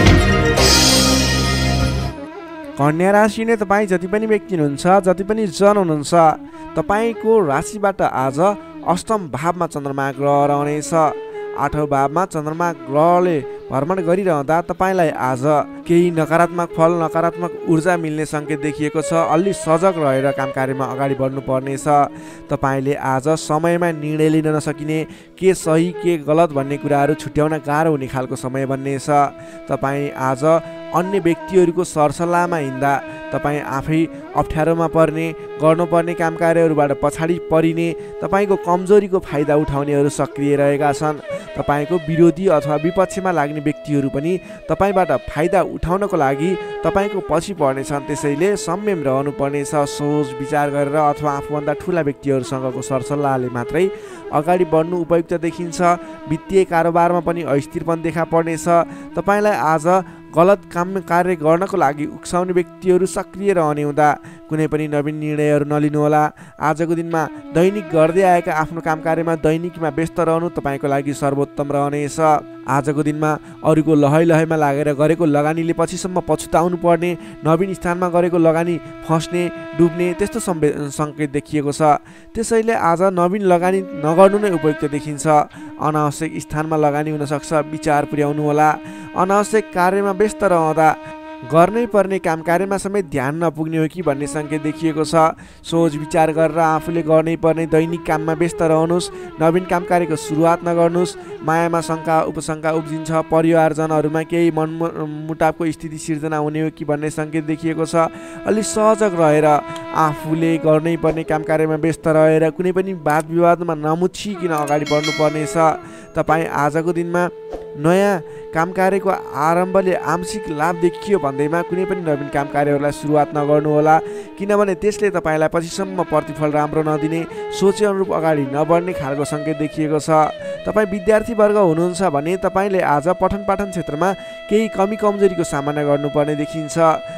कन्या राशि नै तपाईँ जति पनि व्यक्ति हुनुहुन्छ, जति पनि जन हुनुहुन्छ, तपाईँको राशिबाट आज अष्टम भावमा चन्द्रमा ग्रह रहनेछ। 8औं भावमा चन्द्रमा ग्रहले भ्रमण गरिरहँदा तपाईँलाई आज केही नकारात्मक फल, नकारात्मक ऊर्जा मिल्ने सङ्केत देखिएको छ। अलि सजग रहेर काम कार्यमा अगाडि बढ्नुपर्नेछ। तपाईँले आज समयमा निर्णय लिन नसकिने, के सही के गलत भन्ने कुराहरू छुट्याउन गाह्रो हुने खालको समय बन्नेछ। तपाईँ आज अन्य व्यक्तिहरूको सरसल्लाहमा हिँड्दा तपाईँ आफै अप्ठ्यारोमा पर्ने, गर्नुपर्ने काम कार्यहरूबाट पछाडि परिने, तपाईँको कमजोरीको फाइदा उठाउनेहरू सक्रिय रहेका छन्। तपाईँको विरोधी अथवा विपक्षमा लाग्ने व्यक्तिहरू पनि तपाईँबाट फाइदा उठाउनको लागि तपाईँको पछि पर्नेछन्। त्यसैले संयम रहनुपर्नेछ। सोच विचार गरेर अथवा आफूभन्दा ठुला व्यक्तिहरूसँगको सरसल्लाहले मात्रै अगाडि बढ्नु उपयुक्त देखिन्छ। वित्तीय कारोबारमा पनि अस्थिरपन देखा पर्नेछ। तपाईँलाई आज गलत काम कार्य गर्नको लागि उक्साउने व्यक्तिहरू सक्रिय रहने हुँदा कुनै पनि नवीन निर्णयहरू नलिनुहोला। आजको दिनमा दैनिक गर्दै आएका आफ्नो काम कार्यमा दैनिकमा व्यस्त रहनु तपाईँको लागि सर्वोत्तम रहनेछ। आजको दिनमा अरूको लहैमा लागेर गरेको लगानीले पछिसम्म पछुताउनु पर्ने, नवीन स्थानमा गरेको लगानी फस्ने, डुब्ने त्यस्तो सङ्केत देखिएको छ। त्यसैले आज नवीन लगानी नगर्नु नै उपयुक्त देखिन्छ। अनावश्यक स्थानमा लगानी हुनसक्छ, विचार पुर्याउनु होला। अनावश्यक कार्यमा व्यस्त रहँदा गर्नै पर्ने काम कार्यमा समेत ध्यान नपुग्ने हो कि भन्ने सङ्केत देखिएको छ। सोच विचार गरेर आफूले गर्नै पर्ने दैनिक काममा व्यस्त रहनुहोस्। नवीन काम कार्यको सुरुवात नगर्नुहोस्। मायामा शङ्का उपशङ्का उब्जिन्छ। परिवारजनहरूमा केही मनमुटावको स्थिति सिर्जना हुने हो कि भन्ने सङ्केत देखिएको छ। अलि सजग रहेर आफूले गर्नै पर्ने काम कार्यमा व्यस्त रहेर कुनै पनि वाद विवादमा नमुछिकन अगाडि बढ्नुपर्नेछ। तपाईँ आजको दिनमा नयाँ काम कार्यको आरम्भले आंशिक लाभ देखियो भन्दैमा कुनै पनि नवीन काम कार्यहरूलाई सुरुवात नगर्नुहोला, किनभने त्यसले तपाईँलाई पछिसम्म प्रतिफल राम्रो नदिने, सोचे अनुरूप अगाडि नबढ्ने खालको सङ्केत देखिएको छ। तपाईँ विद्यार्थी वर्ग हुनुहुन्छ भने तपाईँले आज पठन पाठन क्षेत्रमा केही कमी कमजोरीको सामना गर्नुपर्ने देखिन्छ।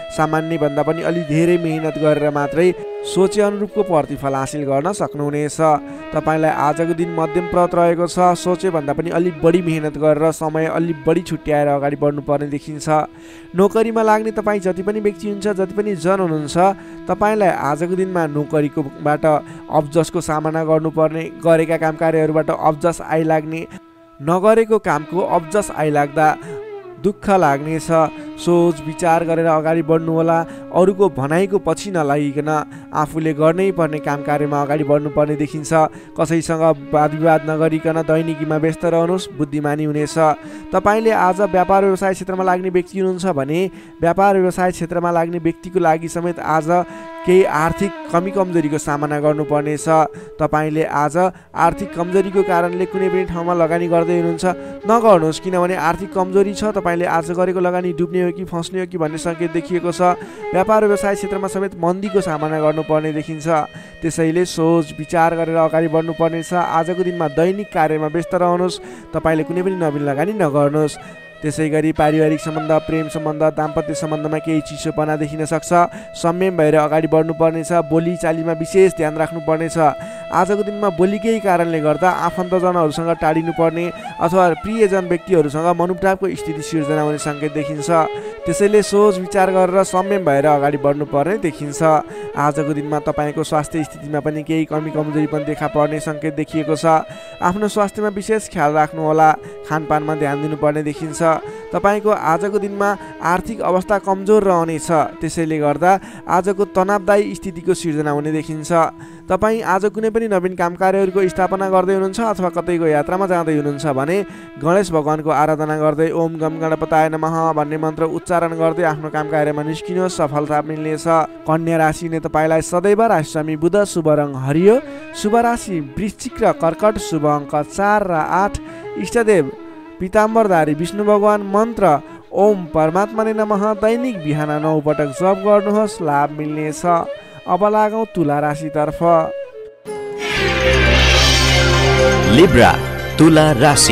सामान्यभन्दा पनि अलि धेरै मेहनत गरेर मात्रै सोचे अनुरूपको प्रतिफल हासिल गर्न सक्नुहुनेछ। तपाईँलाई आजको दिन मध्यम प्रत रहेको छ। सोचे भन्दा पनि अलि बढी मेहनत गरेर समय अलि बढी छुट्याएर अगाडि बढ्नुपर्ने देखिन्छ। नोकरीमा लाग्ने तपाईँ जति पनि व्यक्ति हुन्छ, जति पनि जन हुनुहुन्छ, तपाईँलाई आजको दिनमा नोकरीकोबाट अब्जसको सामना गर्नुपर्ने, गरेका काम कार्यहरूबाट अब्जस आइलाग्ने, नगरेको कामको अब्जस आइलाग्दा दुःख लाग्नेछ। सोच विचार गरेर अगाडि बढ्नुहोला। अरूको भनाइको पछि नलागिकन आफूले गर्नै पर्ने काम कार्यमा अगाडि बढ्नुपर्ने देखिन्छ। कसैसँग वाद विवाद नगरिकन दैनिकीमा व्यस्त रहनुहोस्, बुद्धिमानी हुनेछ। तपाईँले आज व्यापार व्यवसाय क्षेत्रमा लाग्ने व्यक्ति हुनुहुन्छ भने व्यापार व्यवसाय क्षेत्रमा लाग्ने व्यक्तिको लागि समेत आज केही आर्थिक कमी कमजोरीको सामना गर्नुपर्नेछ। तपाईँले आज आर्थिक कमजोरीको कारणले कुनै पनि ठाउँमा लगानी गर्दै हुनुहुन्छ, नगर्नुहोस्, किनभने आर्थिक कमजोरी छ। तपाईँले आज गरेको लगानी डुब्ने हो कि फस्ने हो कि भन्ने सङ्केत देखिएको छ। व्यापार व्यवसाय क्षेत्रमा समेत मन्दीको सामना गर्नुपर्ने देखिन्छ। त्यसैले सोच विचार गरेर अगाडि बढ्नुपर्नेछ। आजको दिनमा दैनिक कार्यमा व्यस्त रहनुहोस्। तपाईँले कुनै पनि नवीन लगानी नगर्नुहोस्। त्यसै गरी पारिवारिक सम्बन्ध, प्रेम सम्बन्ध, दाम्पत्य सम्बन्धमा केही चिसोपना देखिन सक्छ। संयम भएर अगाडि बढ्नुपर्नेछ। बोलीचालीमा विशेष ध्यान राख्नुपर्नेछ। आजको दिनमा बोलीकै कारणले गर्दा आफन्तजनहरूसँग टाढिनुपर्ने अथवा प्रियजन व्यक्तिहरूसँग मनमुटावको स्थिति सिर्जना हुने सङ्केत देखिन्छ। त्यसैले सोच विचार गरेर संयम भएर अगाडि बढ्नुपर्ने देखिन्छ। आजको दिनमा तपाईँको स्वास्थ्य स्थितिमा पनि केही कमी कमजोरी पनि देखा पर्ने सङ्केत देखिएको छ। आफ्नो स्वास्थ्यमा विशेष ख्याल राख्नुहोला। खानपानमा ध्यान दिनुपर्ने देखिन्छ। तपाईँको आजको दिनमा आर्थिक अवस्था कमजोर रहनेछ। त्यसैले गर्दा आजको तनावदायी स्थितिको सिर्जना हुने देखिन्छ। तपाईँ आज कुनै पनि नवीन काम कार्यहरूको स्थापना गर्दै हुनुहुन्छ अथवा कतैको यात्रामा जाँदै हुनुहुन्छ भने गणेश भगवानको आराधना गर्दै ओम गम गणपताय नमः भन्ने मन्त्र उच्चारण गर्दै आफ्नो काम कार्यमा निस्किनुहोस्, सफलता मिल्नेछ। कन्या राशिले तपाईँलाई सदैव राशिस्वामी बुध, शुभ रङ हरियो, शुभ राशि वृश्चिक र कर्कट, शुभ अङ्क 4 र 8, इष्टदेव पीताम्बरधारी विष्णु भगवान, मन्त्र ओम परमात्माले नमः दैनिक बिहान 9 पटक जप गर्नुहोस्, लाभ मिल्नेछ। अब लागौँ तुला राशितर्फ। लिब्रा तुला राशि।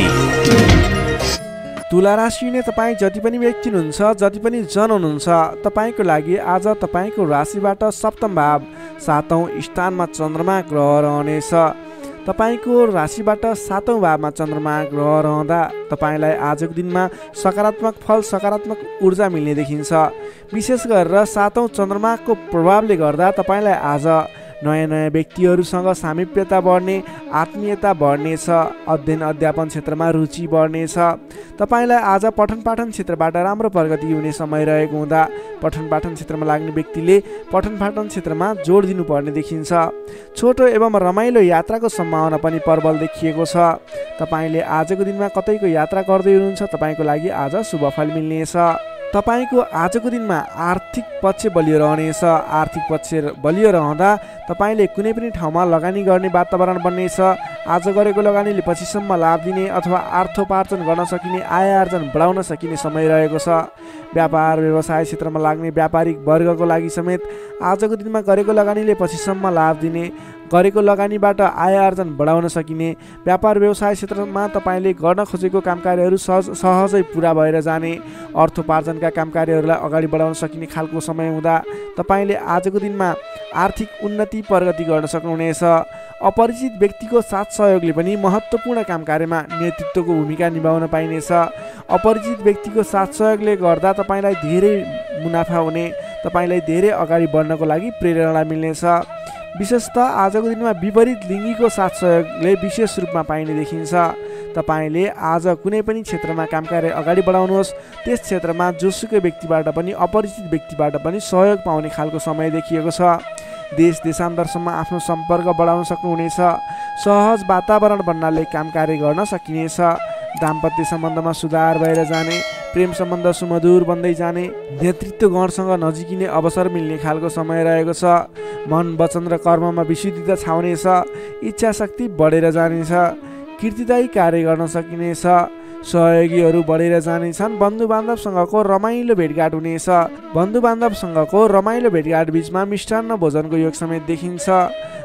तुला राशिले तपाईँ जति पनि व्यक्ति हुनुहुन्छ, जति पनि जन हुनुहुन्छ, तपाईँको लागि आज तपाईँको राशिबाट सप्तम भाव 7औं स्थानमा चन्द्रमा ग्रह रहनेछ। तपाईँको राशिबाट 7औं भावमा चन्द्रमा ग्रह रहँदा तपाईँलाई आजको दिनमा सकारात्मक फल, सकारात्मक ऊर्जा मिल्ने देखिन्छ। विशेष गरेर 7औं चन्द्रमाको प्रभावले गर्दा तपाईँलाई आज नयाँ नयाँ व्यक्तिहरूसँग सामिप्यता बढ्ने, आत्मीयता बढ्नेछ। अध्ययन अध्यापन क्षेत्रमा रुचि बढ्नेछ। तपाईँलाई आज पठन पाठन क्षेत्रबाट राम्रो प्रगति हुने समय रहेको हुँदा पठन पाठन क्षेत्रमा लाग्ने व्यक्तिले पठन पाठन क्षेत्रमा जोड दिनुपर्ने देखिन्छ। छोटो एवं रमाइलो यात्राको सम्भावना पनि प्रबल देखिएको छ। तपाईँले आजको दिनमा कतैको यात्रा गर्दै हुनुहुन्छ, तपाईँको लागि आज शुभ फल मिल्नेछ। तपाईँको आजको दिनमा आर्थिक पक्ष बलियो रहनेछ। आर्थिक पक्ष बलियो रहँदा तपाईँले कुनै पनि ठाउँमा लगानी गर्ने वातावरण बन्नेछ। आज गरेको लगानीले पछिसम्म लाभ दिने अथवा अर्थोपार्जन गर्न सकिने, आय आर्जन बढाउन सकिने समय रहेको छ। व्यापार व्यवसाय क्षेत्रमा लाग्ने व्यापारिक वर्गको लागि समेत आजको दिनमा गरेको लगानीले पछिसम्म लाभ दिने, गरेको लगानीबाट आय आर्जन बढाउन सकिने, व्यापार व्यवसाय क्षेत्रमा तपाईँले गर्न खोजेको काम कार्यहरू सहजै पुरा भएर जाने, अर्थोपार्जनका काम कार्यहरूलाई अगाडि बढाउन सकिने खालको समय हुँदा तपाईँले आजको दिनमा आर्थिक उन्नति प्रगति गर्न सक्नुहुनेछ। अपरिचित व्यक्तिको साथ सहयोगले पनि महत्त्वपूर्ण काम कार्यमा नेतृत्वको भूमिका निभाउन पाइनेछ। अपरिचित व्यक्तिको साथ सहयोगले गर्दा तपाईँलाई धेरै मुनाफा हुने, तपाईँलाई धेरै अगाडि बढ्नको लागि प्रेरणा मिल्नेछ। विशेषतः आजको दिनमा विपरीत लिङ्गीको साथ सहयोगले विशेष रूपमा पाइने देखिन्छ। तपाईँले आज कुनै पनि क्षेत्रमा काम कार्य अगाडि बढाउनुहोस्। त्यस क्षेत्रमा जोसुकै व्यक्तिबाट पनि, अपरिचित व्यक्तिबाट पनि सहयोग पाउने खालको समय देखिएको छ। देश देशान्तरसम्म आफ्नो सम्पर्क बढाउन सक्नुहुनेछ। सहज वातावरण बन्नाले काम कार्य गर्न सकिनेछ। दाम्पत्य सम्बन्धमा सुधार भएर जाने, प्रेम सम्बन्ध सुमधुर बन्दै जाने, नेतृत्वगणसँग नजिकिने अवसर मिल्ने खालको समय रहेको छ। मन, वचन र कर्ममा विशुद्धता छाउनेछ। इच्छा शक्ति बढेर जानेछ। कीर्तिदायी कार्य गर्न सकिनेछ। सहयोगीहरू बढेर जानेछन्। बन्धुबान्धवसँगको रमाइलो भेटघाट हुनेछ। बन्धुबान्धवसँगको रमाइलो भेटघाट बिचमा मिष्टान्न भोजनको योग समेत देखिन्छ।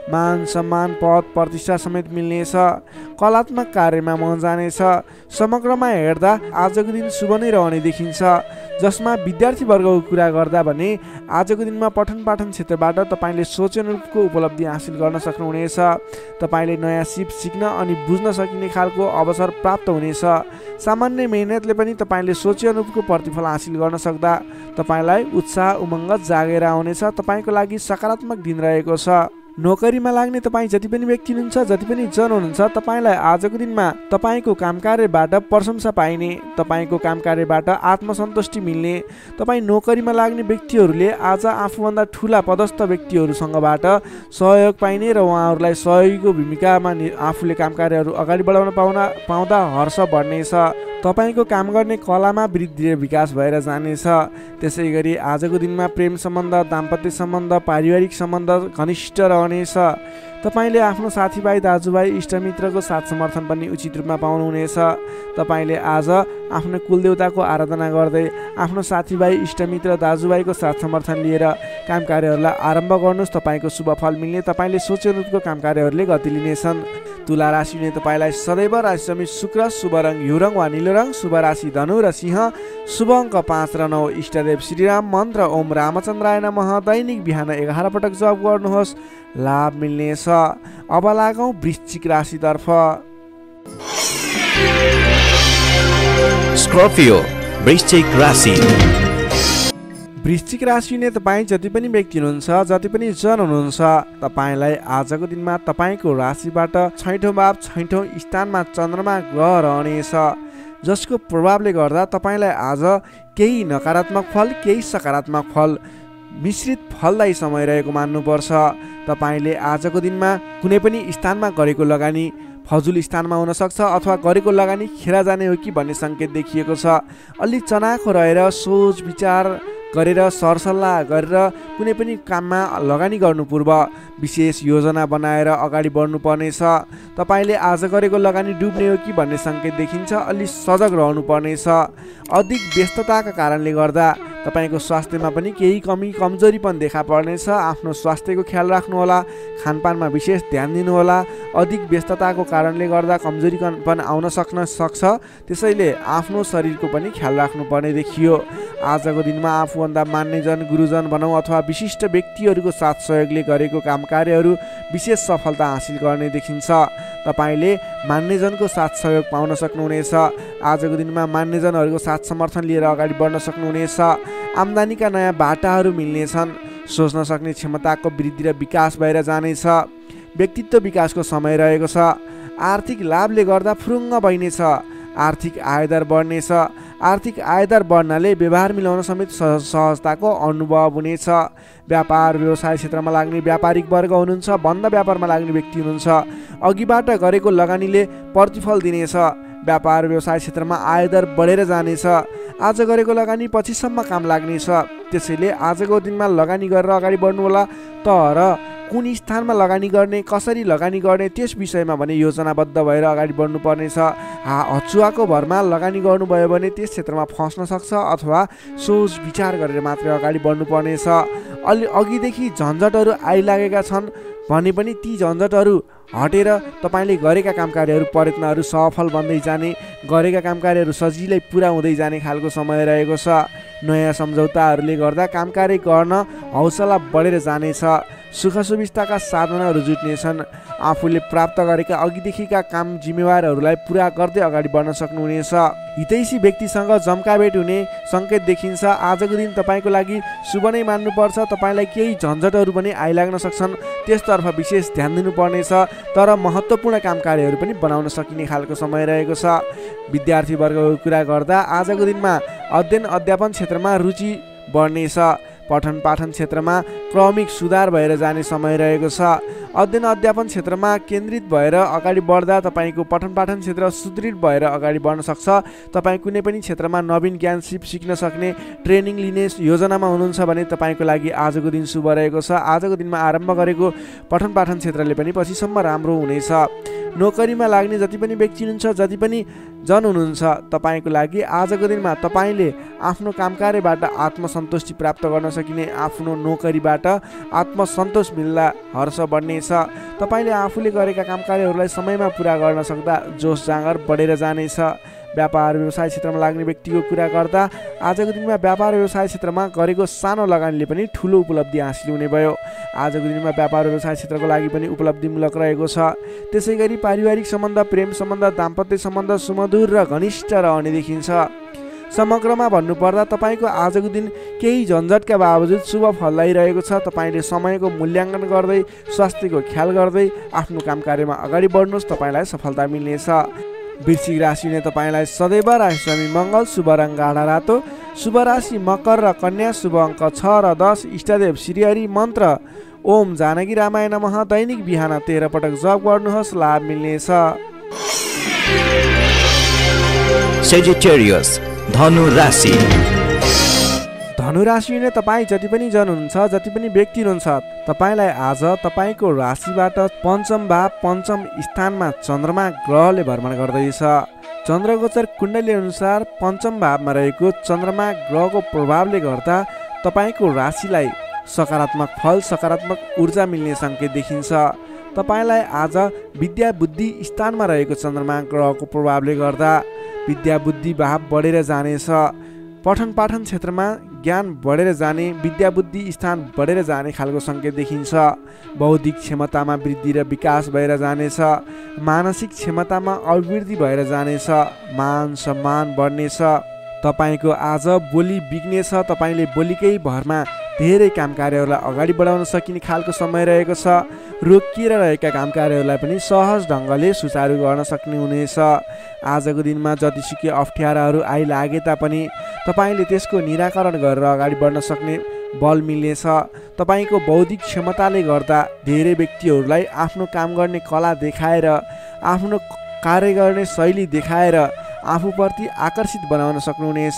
मान सम्मान पद प्रतिष्ठा समेत मिल्नेछ। कलात्मक कार्यमा मन जानेछ। समग्रमा हेर्दा आजको दिन शुभ नै रहने देखिन्छ। जसमा विद्यार्थी वर्गको कुरा गर्दा भने आजको दिनमा पठन पाठन क्षेत्रबाट तपाईँले सोचे अनुरूपको उपलब्धि हासिल गर्न सक्नुहुनेछ। तपाईँले नयाँ सिप सिक्न अनि बुझ्न सकिने खालको अवसर प्राप्त हुनेछ। सामान्य मेहनतले पनि तपाईँले सोचे अनुरूपको प्रतिफल हासिल गर्न सक्दा तपाईँलाई उत्साह उमङ्ग जागेर आउनेछ। तपाईँको लागि सकारात्मक दिन रहेको छ। नोकरीमा लाग्ने तपाईँ जति पनि व्यक्ति हुनुहुन्छ, जति पनि जन हुनुहुन्छ, तपाईँलाई आजको दिनमा तपाईँको कामकार्यबाट प्रशंसा पाइने, तपाईँको कामकार्यबाट आत्मसन्तुष्टि मिल्ने। तपाईँ नोकरीमा लाग्ने व्यक्तिहरूले आज आफूभन्दा ठुला पदस्थ व्यक्तिहरूसँगबाट सहयोग पाइने र उहाँहरूलाई सहयोगीको भूमिकामा आफूले कामकार्यहरू अगाडि बढाउन पाउँदा हर्ष बढ्नेछ। तपाईँको काम गर्ने कलामा वृद्धि र विकास भएर जानेछ। त्यसै गरी आजको दिनमा प्रेम सम्बन्ध, दाम्पत्य सम्बन्ध, पारिवारिक सम्बन्ध घनिष्ठ रहनेछ। तपाईँले आफ्नो साथीभाइ, दाजुभाइ, इष्टमित्रको साथ समर्थन पनि उचित रूपमा पाउनुहुनेछ। तपाईँले आज आफ्नो कुलदेवताको आराधना गर्दै आफ्नो साथीभाइ, इष्टमित्र, दाजुभाइको साथ समर्थन लिएर काम कार्यहरूलाई आरम्भ गर्नुहोस्। तपाईँको शुभ फल मिल्ने। तपाईँले सोचे अनुरूपको काम कार्यहरूले गति लिनेछन्। तुला राशिले तपाईँलाई सदैव राशि समित शुक्र, शुभ रङ हिउँ रङ वा निलो रङ, शुभ राशि धनु र सिंह, शुभ अङ्क 5 र 9, इष्टदेव श्रीराम, मन्त्र ओम रामचन्द्राय नमः। दैनिक बिहान 11 पटक जप गर्नुहोस्, लाभ मिल्नेछ। अब लागौँ वृश्चिक राशितर्फ। स्कर्पियो वृश्चिक राशि। वृश्चिक राशि नै तपाईँ जति पनि व्यक्ति हुनुहुन्छ, जति पनि जन हुनुहुन्छ, तपाईँलाई आजको दिनमा तपाईँको राशिबाट 6औं भाव 6औं स्थानमा चन्द्रमा ग्रह रहनेछ। जसको प्रभावले गर्दा तपाईँलाई आज केही नकारात्मक फल, केही सकारात्मक फल मिश्रित फलदायी समय रहेको मान्नुपर्छ। तपाईँले आजको दिनमा कुनै पनि स्थानमा गरेको लगानी फजुल स्थानमा हुन सक्छ अथवा गरेको लगानी खेर जाने हो कि भन्ने सङ्केत देखिएको छ। अलि चनाखो रहेर सोच विचार गरेर सरसल्लाह गरेर कुनै पनि काममा लगानी गर्नु पूर्व विशेष योजना बनाएर अगाडि बढ्नुपर्नेछ। तपाईँले आज गरेको लगानी डुब्ने हो कि भन्ने सङ्केत देखिन्छ। अलि सजग रहनुपर्नेछ। अधिक व्यस्तताका कारणले गर्दा तपाईँको स्वास्थ्यमा पनि केही कमजोरी पनि देखा पर्नेछ। आफ्नो स्वास्थ्यको ख्याल राख्नुहोला। खानपानमा विशेष ध्यान दिनुहोला। अधिक व्यस्तताको कारणले गर्दा कमजोरी पनि आउन सक्छ। त्यसैले आफ्नो शरीरको पनि ख्याल राख्नुपर्ने देखियो। आजको दिनमा आफूभन्दा मान्यजन, गुरुजन भनौँ अथवा विशिष्ट व्यक्तिहरूको साथ सहयोगले गरेको काम कार्यहरू विशेष सफलता हासिल गर्ने देखिन्छ। तपाईँले मान्यजनको साथ सहयोग पाउन सक्नुहुनेछ। आजको दिनमा मान्यजनहरूको साथ समर्थन लिएर अगाडि बढ्न सक्नुहुनेछ। आम्दानीका नयाँ बाटाहरू मिल्नेछन्। सोच्न सक्ने क्षमताको वृद्धि र विकास भएर जानेछ। व्यक्तित्व विकासको समय रहेको छ। आर्थिक लाभले गर्दा फुरुङ्ग बढ्नेछ। आर्थिक आयदार बढ्नेछ। आर्थिक आयदार बढ्नाले व्यवहार मिलाउन समेत सहजताको अनुभव हुनेछ। व्यापार व्यवसाय क्षेत्रमा लाग्ने व्यापारिक वर्ग हुनुहुन्छ, बन्द व्यापारमा लाग्ने व्यक्ति हुनुहुन्छ, अघिबाट गरेको लगानीले प्रतिफल दिनेछ। व्यापार व्यवसाय क्षेत्रमा आयदार बढेर जानेछ। आज गरेको लगानी पछिसम्म काम लाग्नेछ। त्यसैले आजको दिनमा लगानी गरेर अगाडि बढ्नु होला। तर कुन स्थानमा लगानी गर्ने, कसरी लगानी गर्ने त्यस विषयमा भने योजनाबद्ध भएर अगाडि बढ्नुपर्नेछ। हचुवाको भरमा लगानी गर्नुभयो भने त्यस क्षेत्रमा फस्न सक्छ अथवा सोच विचार गरेर मात्रै अगाडि बढ्नुपर्नेछ। अलि अघिदेखि झन्झटहरू आइलागेका छन् भने पनि ती झन्झटहरू हटेर तपाईँले गरेका काम कार्यहरू प्रयत्नहरू सफल बन्दै जाने, गरेका काम कार्यहरू सजिलै पुरा हुँदै जाने खालको समय रहेको छ। नयाँ सम्झौताहरूले गर्दा काम कार्य गर्न हौसला बढेर जानेछ। सुख सुविस्ताका साधनाहरू जुट्नेछन्। आफूले प्राप्त गरेका अघिदेखिका काम जिम्मेवारहरूलाई पुरा गर्दै अगाडि बढ्न सक्नुहुनेछ। हितैषी व्यक्तिसँग जम्काभेट हुने सङ्केत देखिन्छ। आजको दिन तपाईँको लागि शुभ नै मान्नुपर्छ। तपाईँलाई केही झन्झटहरू पनि आइलाग्न सक्छन्, त्यसतर्फ विशेष ध्यान दिनुपर्नेछ। तर महत्त्वपूर्ण काम कार्यहरू पनि बनाउन सकिने खालको समय रहेको छ। विद्यार्थी वर्गको कुरा गर्दा आजको दिनमा अध्ययन अध्यापन क्षेत्रमा रुचि बढ्नेछ। पठन पाठन क्षेत्रमा क्रमिक सुधार भएर जाने समय रहेको छ। अध्ययन अध्यापन क्षेत्रमा केन्द्रित भएर अगाडि बढ्दा तपाईँको पठन पाठन क्षेत्र सुदृढ भएर अगाडि बढ्न सक्छ। तपाईँ कुनै पनि क्षेत्रमा नवीन ज्ञान सिक्न सक्ने, ट्रेनिङ लिने योजनामा हुनुहुन्छ भने तपाईँको लागि आजको दिन शुभ रहेको छ। आजको दिनमा आरम्भ गरेको पठन पाठन क्षेत्रले पनि पछिसम्म राम्रो हुनेछ। नोकरीमा लाग्ने जति पनि व्यक्ति हुनुहुन्छ, जति पनि जन हुनुहुन्छ, तपाईँको लागि आजको दिनमा तपाईँले आफ्नो काम कार्यबाट आत्मसन्तुष्टि प्राप्त गर्न सकिने, आफ्नो नोकरीबाट आत्मसन्तोष मिल्दा हर्ष बढ्नेछ। हुनेछ। तपाईले आफूले गरेका कामकार्यहरूलाई समयमा पुरा गर्न सक्दा जोस जाँगर बढेर जानेछ। व्यापार व्यवसाय क्षेत्रमा लाग्ने व्यक्तिको कुरा गर्दा आजको दिनमा व्यापार व्यवसाय क्षेत्रमा गरेको सानो लगानीले पनि ठुलो उपलब्धि हासिल हुने भयो। आजको दिनमा व्यापार व्यवसाय क्षेत्रको लागि पनि उपलब्धिमूलक रहेको छ। त्यसै गरी पारिवारिक सम्बन्ध, प्रेम सम्बन्ध, दाम्पत्य सम्बन्ध सुमधुर र घनिष्ठ रहने देखिन्छ। समग्रमा भन्नुपर्दा तपाईँको आजको दिन केही झन्झटका बावजुद शुभ फल ल्याइरहेको छ। तपाईँले समयको मूल्याङ्कन गर्दै स्वास्थ्यको ख्याल गर्दै आफ्नो काम कार्यमा अगाडि बढ्नुहोस्, तपाईँलाई सफलता मिल्नेछ। वृश्चिक राशिले तपाईँलाई सदैव राशिस्वामी मङ्गल, शुभ रङ गाढा रातो, शुभ राशि मकर र कन्या, शुभ अङ्क 6 र 10, इष्टदेव श्रीहरि, मन्त्र ओम जानकी रामाय नमः। दैनिक बिहान 13 पटक जप गर्नुहोस्, लाभ मिल्नेछ। सेजिटेरियस धनु राशि। धनु राशि नै तपाईँ जति पनि जन हुनुहुन्छ, जति पनि व्यक्ति हुनुहुन्छ, तपाईँलाई आज तपाईँको राशिबाट पञ्चम भाव पञ्चम स्थानमा चन्द्रमा ग्रहले भ्रमण गर्दैछ। चन्द्रगोचर कुण्डली अनुसार पञ्चम भावमा रहेको चन्द्रमा ग्रहको प्रभावले गर्दा तपाईँको राशिलाई सकारात्मक फल, सकारात्मक ऊर्जा मिल्ने सङ्केत देखिन्छ। तपाईँलाई आज विद्या बुद्धि स्थानमा रहेको चन्द्रमा ग्रहको प्रभावले गर्दा विद्या बुद्धि भाव बढेर जानेछ। पठन पाठन क्षेत्रमा ज्ञान बढेर जाने, विद्या बुद्धि स्थान बढेर जाने खालको सङ्केत देखिन्छ। बौद्धिक क्षमतामा वृद्धि र विकास भएर जानेछ। मानसिक क्षमतामा अभिवृद्धि भएर जानेछ। मान सम्मान बढ्नेछ। तपाईँको आज बोली बिग्नेछ। तपाईँले बोलीकै भरमा धेरै काम कार्यहरूलाई अगाडि बढाउन सकिने खालको समय रहेको छ। रोकिएर रहेका काम कार्यहरूलाई पनि सहज ढङ्गले सुचारू गर्न सक्ने हुनेछ। आजको दिनमा जतिसुकै अप्ठ्याराहरू आइलागे तापनि तपाईँले त्यसको निराकरण गरेर अगाडि बढ्न सक्ने बल मिल्नेछ। तपाईँको बौद्धिक क्षमताले गर्दा धेरै व्यक्तिहरूलाई आफ्नो काम गर्ने कला देखाएर, आफ्नो कार्य गर्ने शैली देखाएर आफूप्रति आकर्षित बनाउन सक्नुहुनेछ।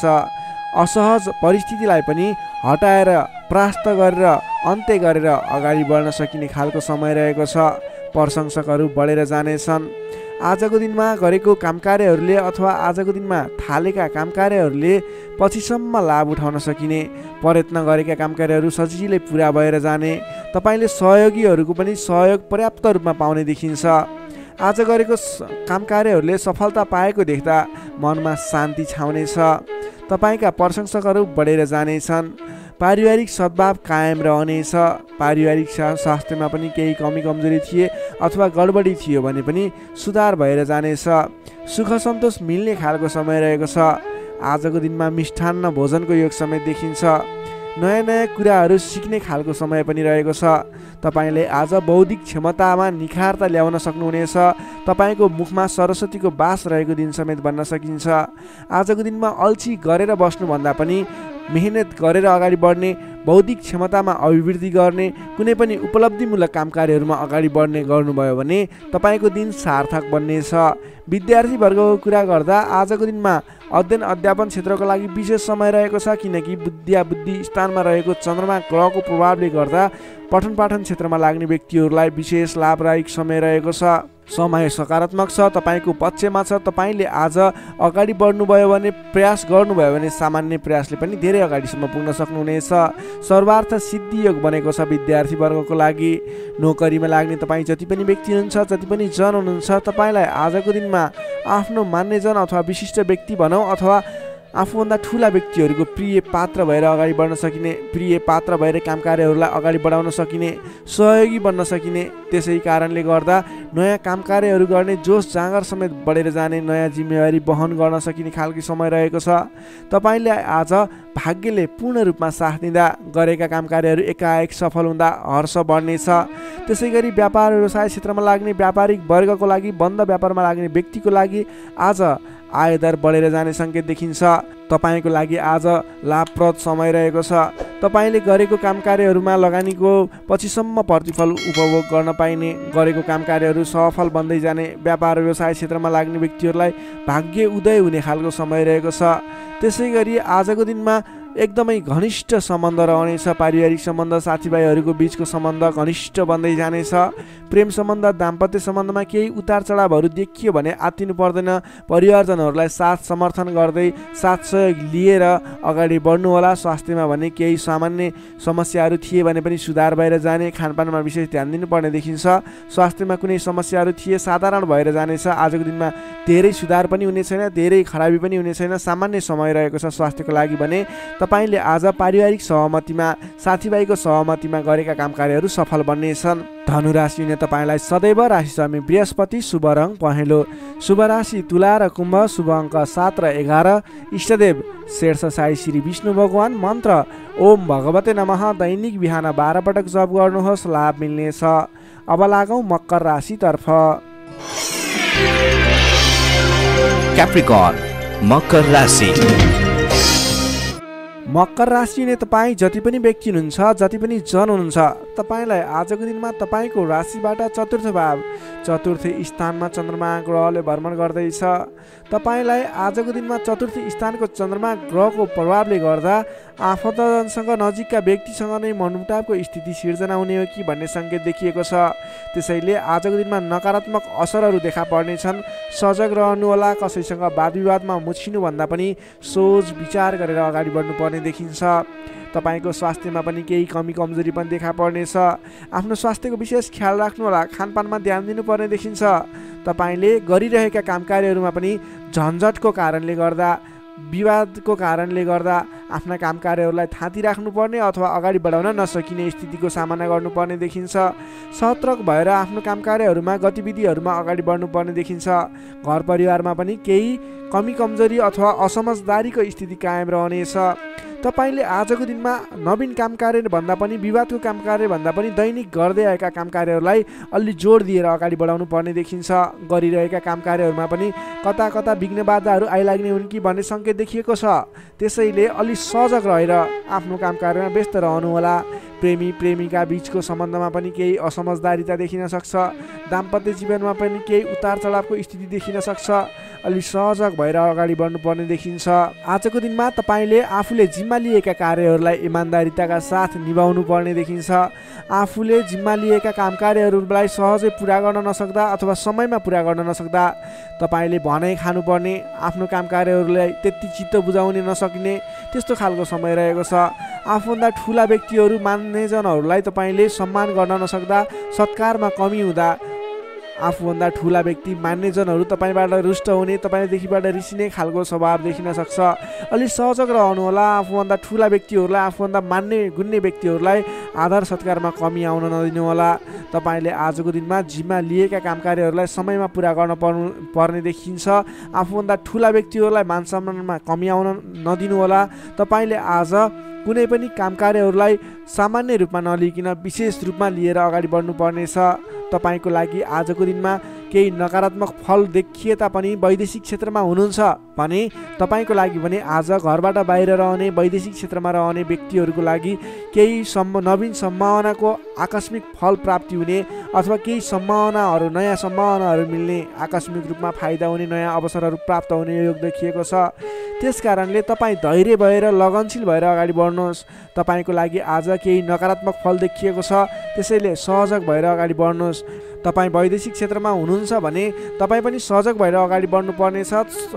असहज परिस्थितिलाई पनि हटाएर, परास्त गरेर, अन्त्य गरेर अगाडि बढ्न सकिने खालको समय रहेको छ। प्रशंसकहरू बढेर जानेछन्। आजको दिनमा गरेको काम कार्यहरूले अथवा आजको दिनमा थालेका काम कार्यहरूले पछिसम्म लाभ उठाउन सकिने, प्रयत्न गरेका काम कार्यहरू सजिलै पुरा भएर जाने, तपाईँले सहयोगीहरूको पनि सहयोग पर्याप्त रूपमा पाउने देखिन्छ। आज गरेको काम कार्यहरूले सफलता पाएको देख्दा मनमा शान्ति छाउनेछ। तपाईँका प्रशंसकहरू बढेर जानेछन्। पारिवारिक सद्भाव कायम रहनेछ। पारिवारिक स्वास्थ्यमा पनि केही कमी कमजोरी थिए अथवा गडबडी थियो भने पनि सुधार भएर जानेछ। सुख सन्तोष मिल्ने खालको समय रहेको छ। आजको दिनमा मिष्ठान्न भोजनको योग समेत देखिन्छ। नयाँ नयाँ कुराहरू सिक्ने खालको समय पनि रहेको छ। तपाईँले आज बौद्धिक क्षमतामा निखारता ल्याउन सक्नुहुनेछ। तपाईँको मुखमा सरस्वतीको बास रहेको दिन समेत भन्न सकिन्छ। आजको दिनमा अल्छी गरेर बस्नुभन्दा पनि मेहनत गरेर अगाडि बढ्ने, बौद्धिक क्षमतामा अभिवृद्धि गर्ने, कुनै पनि उपलब्धिमूलक काम कार्यहरूमा अगाडि बढ्ने गर्नुभयो भने तपाईँको दिन सार्थक बन्नेछ। विद्यार्थी वर्गको कुरा गर्दा आजको दिनमा अध्ययन अध्यापन क्षेत्रको लागि विशेष समय रहेको छ, किनकि विद्या बुद्धि स्थानमा रहेको चन्द्रमा ग्रहको प्रभावले गर्दा पठन पाठन क्षेत्रमा लाग्ने व्यक्तिहरूलाई विशेष लाभदायक समय रहेको छ। समय सकारात्मक छ, तपाईँको पक्षमा छ। तपाईँले आज अगाडि बढ्नुभयो भने, प्रयास गर्नुभयो भने सामान्य प्रयासले पनि धेरै अगाडिसम्म पुग्न सक्नुहुनेछ। सर्वार्थ सिद्धि योग बनेको छ विद्यार्थी वर्गको लागि। नोकरीमा लाग्ने तपाईँ जति पनि व्यक्ति हुनुहुन्छ, जति पनि जन हुनुहुन्छ, तपाईँलाई आजको दिनमा आफ्नो मान्यजन अथवा विशिष्ट व्यक्ति भनौँ अथवा आफूभन्दा ठुला व्यक्तिहरूको प्रिय पात्र भएर अगाडि बढ्न सकिने, प्रिय पात्र भएर काम कार्यहरूलाई अगाडि बढाउन सकिने, सहयोगी बन्न सकिने, त्यसै कारणले गर्दा नयाँ काम कार्यहरू गर्ने जोस जाँगर समेत बढेर जाने, नयाँ जिम्मेवारी वहन गर्न सकिने खालको समय रहेको छ। तपाईँले आज भाग्यले पूर्ण रूपमा साथ दिँदा गरेका काम कार्यहरू एकाएक सफल हुँदा हर्ष बढ्नेछ। त्यसै गरी व्यापार व्यवसाय क्षेत्रमा लाग्ने व्यापारिक वर्गको लागि, बन्द व्यापारमा लाग्ने व्यक्तिको लागि आज आयदर बढेर जाने सङ्केत देखिन्छ। तपाईँको लागि आज लाभप्रद समय रहेको छ। तपाईँले गरेको काम कार्यहरूमा लगानीको पछिसम्म प्रतिफल उपभोग गर्न पाइने, गरेको काम कार्यहरू सफल बन्दै जाने, व्यापार व्यवसाय क्षेत्रमा लाग्ने व्यक्तिहरूलाई भाग्य उदय हुने खालको समय रहेको छ। त्यसै गरी आजको दिनमा एकदमै घनिष्ठ सम्बन्ध रहनेछ। पारिवारिक सम्बन्ध, साथीभाइहरूको बिचको सम्बन्ध घनिष्ठ बन्दै जानेछ। प्रेम सम्बन्ध दाम्पत्य सम्बन्धमा केही उतार चढावहरू देखियो भने आत्तिनु पर्दैन। परिवारजनहरूलाई साथ समर्थन गर्दै साथ सहयोग लिएर अगाडि बढ्नु होला। स्वास्थ्यमा भने केही सामान्य समस्याहरू थिए भने पनि सुधार भएर जाने, खानपानमा विशेष ध्यान दिनुपर्ने देखिन्छ। स्वास्थ्यमा कुनै समस्याहरू थिए साधारण भएर जानेछ। आजको दिनमा धेरै सुधार पनि हुने छैन, धेरै खराबी पनि हुने छैन, सामान्य समय रहेको छ स्वास्थ्यको लागि भने। तपाईँले आज पारिवारिक सहमतिमा साथीभाइको सहमतिमा गरेका काम कार्यहरू सफल बन्नेछन्। धनु राशिले तपाईँलाई सदैव राशि स्वामी बृहस्पति, शुभ रङ पहेँलो। शुभ राशि तुला र कुम्भ, शुभ अङ्क 7 र 11। इष्टदेव शेर्ष साई श्री विष्णु भगवान। मन्त्र ओम भगवते नमः। दैनिक बिहान 12 पटक जप गर्नुहोस्, लाभ मिल्नेछ। अब लागौँ मकर राशितर्फ। क्याप्रिकर्न मकर राशि। मकर राशिले तपाईँ जति पनि व्यक्ति हुनुहुन्छ, जति पनि जन हुनुहुन्छ, तपाईँलाई आजको दिनमा तपाईँको राशिबाट चतुर्थ भाव चतुर्थ स्थानमा चन्द्रमा ग्रहले भ्रमण गर्दैछ। तपाईँलाई आजको दिनमा चतुर्थ स्थानको चन्द्रमा ग्रहको प्रभावले गर्दा आफन्तजनसँग नजिकका व्यक्तिसँग नै मनमुटावको स्थिति सिर्जना हुने हो कि भन्ने सङ्केत देखिएको छ। त्यसैले आजको दिनमा नकारात्मक असरहरू देखा पर्नेछन्। सजग रहनुहोला। कसैसँग वाद विवादमा मुछिनुभन्दा पनि सोच विचार गरेर अगाडि बढ्नुपर्ने देखिन्छ। तपाईँको स्वास्थ्यमा पनि केही कमी कमजोरी पनि देखा पर्नेछ। आफ्नो स्वास्थ्यको विशेष ख्याल राख्नुहोला। खानपानमा ध्यान दिनुपर्ने देखिन्छ। तपाईँले गरिरहेका काम कार्यहरूमा पनि झन्झटको कारणले गर्दा, विवादको कारणले गर्दा आफ्ना काम कार्यहरूलाई थाती राख्नुपर्ने अथवा अगाडि बढाउन नसकिने स्थितिको सामना गर्नुपर्ने देखिन्छ। सतर्क भएर आफ्नो काम कार्यहरूमा गतिविधिहरूमा अगाडि बढ्नुपर्ने देखिन्छ। घर परिवारमा पनि केही कमी कमजोरी अथवा असमझदारीको स्थिति कायम रहनेछ। तपाईँले आजको दिनमा नवीन काम कार्य भन्दा पनि विवादको काम कार्य भन्दा पनि दैनिक गर्दै आएका काम कार्यहरूलाई अलि जोड दिएर अगाडि बढाउनु पर्ने देखिन्छ। गरिरहेका काम कार्यहरूमा पनि कता कता विघ्न बाधाहरू आइलाग्ने हुन् कि भन्ने सङ्केत देखिएको छ। त्यसैले अलि सजग रहेर आफ्नो काम कार्यमा व्यस्त रहनुहोला। प्रेमी प्रेमिका बीचको सम्बन्धमा पनि केही असमझदारीता देखिन सक्छ। दाम्पत्य जीवनमा पनि केही उतार चढावको स्थिति देखिन सक्छ। अलि सहजग भएर अगाडि बढ्नुपर्ने देखिन्छ। आजको दिनमा तपाईँले आफूले जिम्मा लिएका कार्यहरूलाई इमान्दारिताका साथ निभाउनु पर्ने देखिन्छ। आफूले जिम्मा लिएका काम कार्यहरूलाई सहजै पुरा गर्न नसक्दा अथवा समयमा पुरा गर्न नसक्दा तपाईँले भनाइ खानुपर्ने, आफ्नो काम कार्यहरूलाई त्यति चित्त बुझाउन नसकिने त्यस्तो खालको समय रहेको छ। आफूभन्दा ठुला व्यक्तिहरू मान्नेजनहरूलाई तपाईँले सम्मान गर्न नसक्दा, सत्कारमा कमी हुँदा आफूभन्दा ठुला व्यक्ति मान्नेजनहरू तपाईँबाट रुष्ट हुने, तपाईँदेखिबाट रिसिने खालको स्वभाव देखिन सक्छ। अलि सजग रहनुहोला। आफूभन्दा ठुला व्यक्तिहरूलाई, आफूभन्दा मान्ने गुन्ने व्यक्तिहरूलाई आदर सत्कारमा कमी आउन नदिनुहोला। तपाईँले आजको दिनमा जिम्मा लिएका काम कार्यहरूलाई समयमा पुरा गर्न पर्ने देखिन्छ। आफूभन्दा ठुला व्यक्तिहरूलाई मान सम्मानमा कमी आउन नदिनुहोला। तपाईँले आज कुनै पनि काम कार्यहरूलाई सामान्य रूपमा नलिकन विशेष रूपमा लिएर अगाडि बढ्नुपर्नेछ। तपाईँको लागि आजको दिनमा केही नकारात्मक फल देखिए तापनि वैदेशिक क्षेत्रमा हुनुहुन्छ भने तपाईँको लागि भने आज घरबाट बाहिर रहने, वैदेशिक क्षेत्रमा रहने व्यक्तिहरूको लागि केही नवीन सम्भावनाको आकस्मिक फल प्राप्ति हुने अथवा केही सम्भावनाहरू, नयाँ सम्भावनाहरू मिल्ने, आकस्मिक रूपमा फाइदा हुने, नयाँ अवसरहरू प्राप्त हुने योग देखिएको छ। त्यस कारणले तपाईँ धैर्य भएर लगनशील भएर अगाडि बढ्नुहोस्। तपाईँको लागि आज केही नकारात्मक फल देखिएको छ, त्यसैले सहजग भएर अगाडि बढ्नुहोस्। तपाईँ वैदेशिक क्षेत्रमा हुनुहुन्छ भने तपाईँ पनि सजग भएर अगाडि बढ्नुपर्नेछ।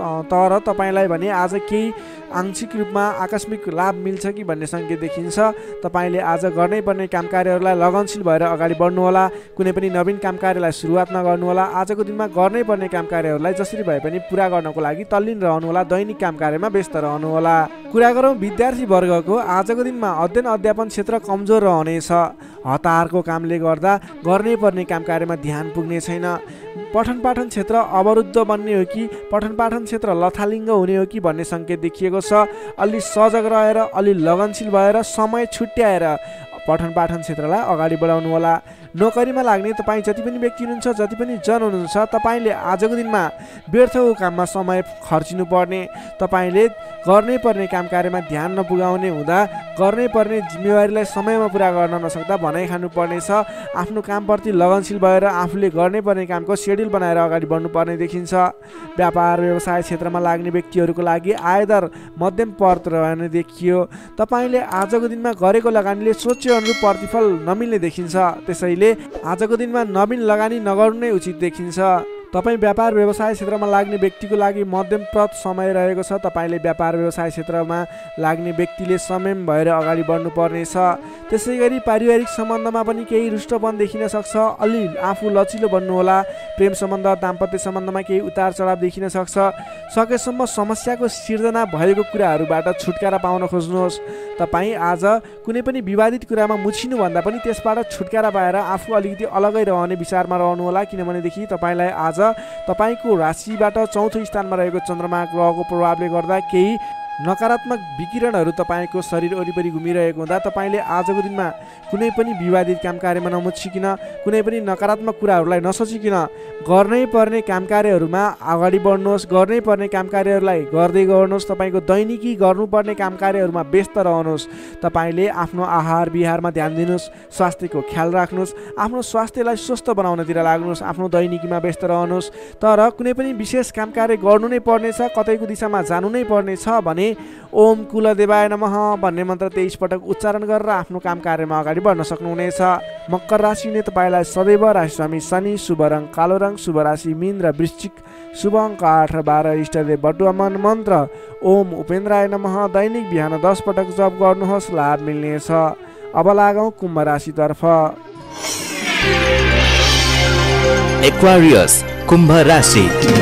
तर तपाईँलाई भने आज केही आंशिक रूपमा आकस्मिक लाभ मिल्छ कि भन्ने सङ्केत देखिन्छ। तपाईँले आज गर्नै पर्ने काम कार्यहरूलाई लगनशील भएर अगाडि बढ्नुहोला। कुनै पनि नवीन काम कार्यलाई सुरुवात नगर्नुहोला। आजको दिनमा गर्नै पर्ने काम कार्यहरूलाई जसरी भए पनि पुरा गर्नको लागि तल्लीन रहनुहोला। दैनिक काम कार्यमा व्यस्त रहनुहोला। कुरा गरौँ विद्यार्थी वर्गको, आजको दिनमा अध्ययन अध्यापन क्षेत्र कमजोर रहनेछ। हतारको कामले गर्दा गर्नै पर्ने काम कार्यमा ध्यान पुग्ने छैन। पठन पाठन क्षेत्र अवरुद्ध बन्ने हो कि पठन पाठन क्षेत्र लथालिङ्ग हुने हो कि भन्ने सङ्केत देखिएको छ। अलि सजग रहेर, अलि लगनशील भएर, समय छुट्याएर पठन पाठन क्षेत्रलाई अगाडि बढाउनु होला। नोकरीमा लाग्ने तपाईँ जति पनि व्यक्ति हुनुहुन्छ, जति पनि जन हुनुहुन्छ, तपाईँले आजको दिनमा व्यर्थको काममा समय खर्चिनु पर्ने, तपाईँले गर्नै पर्ने काम कार्यमा ध्यान नपुगाउने हुँदा गर्नै पर्ने जिम्मेवारीलाई समयमा पुरा गर्न नसक्दा भनाइ खानुपर्नेछ। आफ्नो कामप्रति लगनशील भएर आफूले गर्नै पर्ने कामको सेड्युल बनाएर अगाडि बढ्नुपर्ने देखिन्छ। व्यापार व्यवसाय क्षेत्रमा लाग्ने व्यक्तिहरूको लागि आयदर मध्यम पद रहने देखियो। तपाईँले आजको दिनमा गरेको लगानीले सोचे अनुरूप प्रतिफल नमिल्ने देखिन्छ। त्यसैले त्यसैले आजको दिनमा नवीन लगानी नगर्नु नै उचित देखिन्छ। तपाईँ व्यापार व्यवसाय क्षेत्रमा लाग्ने व्यक्तिको लागि मध्यमप्रद समय रहेको छ। तपाईँले व्यापार व्यवसाय क्षेत्रमा लाग्ने व्यक्तिले संयम भएर अगाडि बढ्नु पर्नेछ। त्यसै गरी पारिवारिक सम्बन्धमा पनि केही रुष्टपन देखिन सक्छ। अलि आफू लचिलो बन्नुहोला। प्रेम सम्बन्ध दाम्पत्य सम्बन्धमा केही उतार चढाव देखिन सक्छ। सकेसम्म समस्याको सिर्जना भएको कुराहरूबाट छुटकारा पाउन खोज्नुहोस्। तपाईँ आज कुनै पनि विवादित कुरामा मुछिनुभन्दा पनि त्यसबाट छुटकारा पाएर आफू अलिकति अलगै रहने विचारमा रहनुहोला। किनभनेदेखि तपाईँलाई आज तपाईको राशिबाट चौथो स्थानमा रहेको चन्द्रमा ग्रहको प्रभावले गर्दा केही नकारात्मक विकिरणहरू तपाईँको शरीर वरिपरि घुमिरहेको हुँदा तपाईँले आजको दिनमा कुनै पनि विवादित काम कार्यमा नमुछिकन कुनै पनि नकारात्मक कुराहरूलाई नसोचिकन गर्नै पर्ने काम कार्यहरूमा अगाडि बढ्नुहोस्। गर्नै पर्ने काम कार्यहरूलाई गर्दै गर्नुहोस्। तपाईँको दैनिकी गर्नुपर्ने काम कार्यहरूमा व्यस्त रहनुहोस्। तपाईँले आफ्नो आहार विहारमा ध्यान दिनुहोस्। स्वास्थ्यको ख्याल राख्नुहोस्। आफ्नो स्वास्थ्यलाई स्वस्थ बनाउनतिर लाग्नुहोस्। आफ्नो दैनिकीमा व्यस्त रहनुहोस्। तर कुनै पनि विशेष काम कार्य गर्नु नै पर्नेछ, कतैको दिशामा जानु नै पर्नेछ भने ओम कुलदेवाय नमः भन्ने मन्त्र 23 पटक उच्चारण गरेर आफ्नो काम कार्यमा अगाडि बढ्न सक्नुहुनेछ। मकर राशिले तपाईँलाई सदैव राशिस्वामी शनि, शुभ रङ कालो रङ, शुभ राशि मीन र वृश्चिक, शुभ अङ्क 8 र 12, इष्टदेव बटुवामन मन्त्र ओम उपेन्द्राय नमः दैनिक बिहान 10 पटक जप गर्नुहोस्, लाभ मिल्नेछ। अब लागौँ कुम्भ राशितर्फ। एक्वारियस कुम्भ राशि।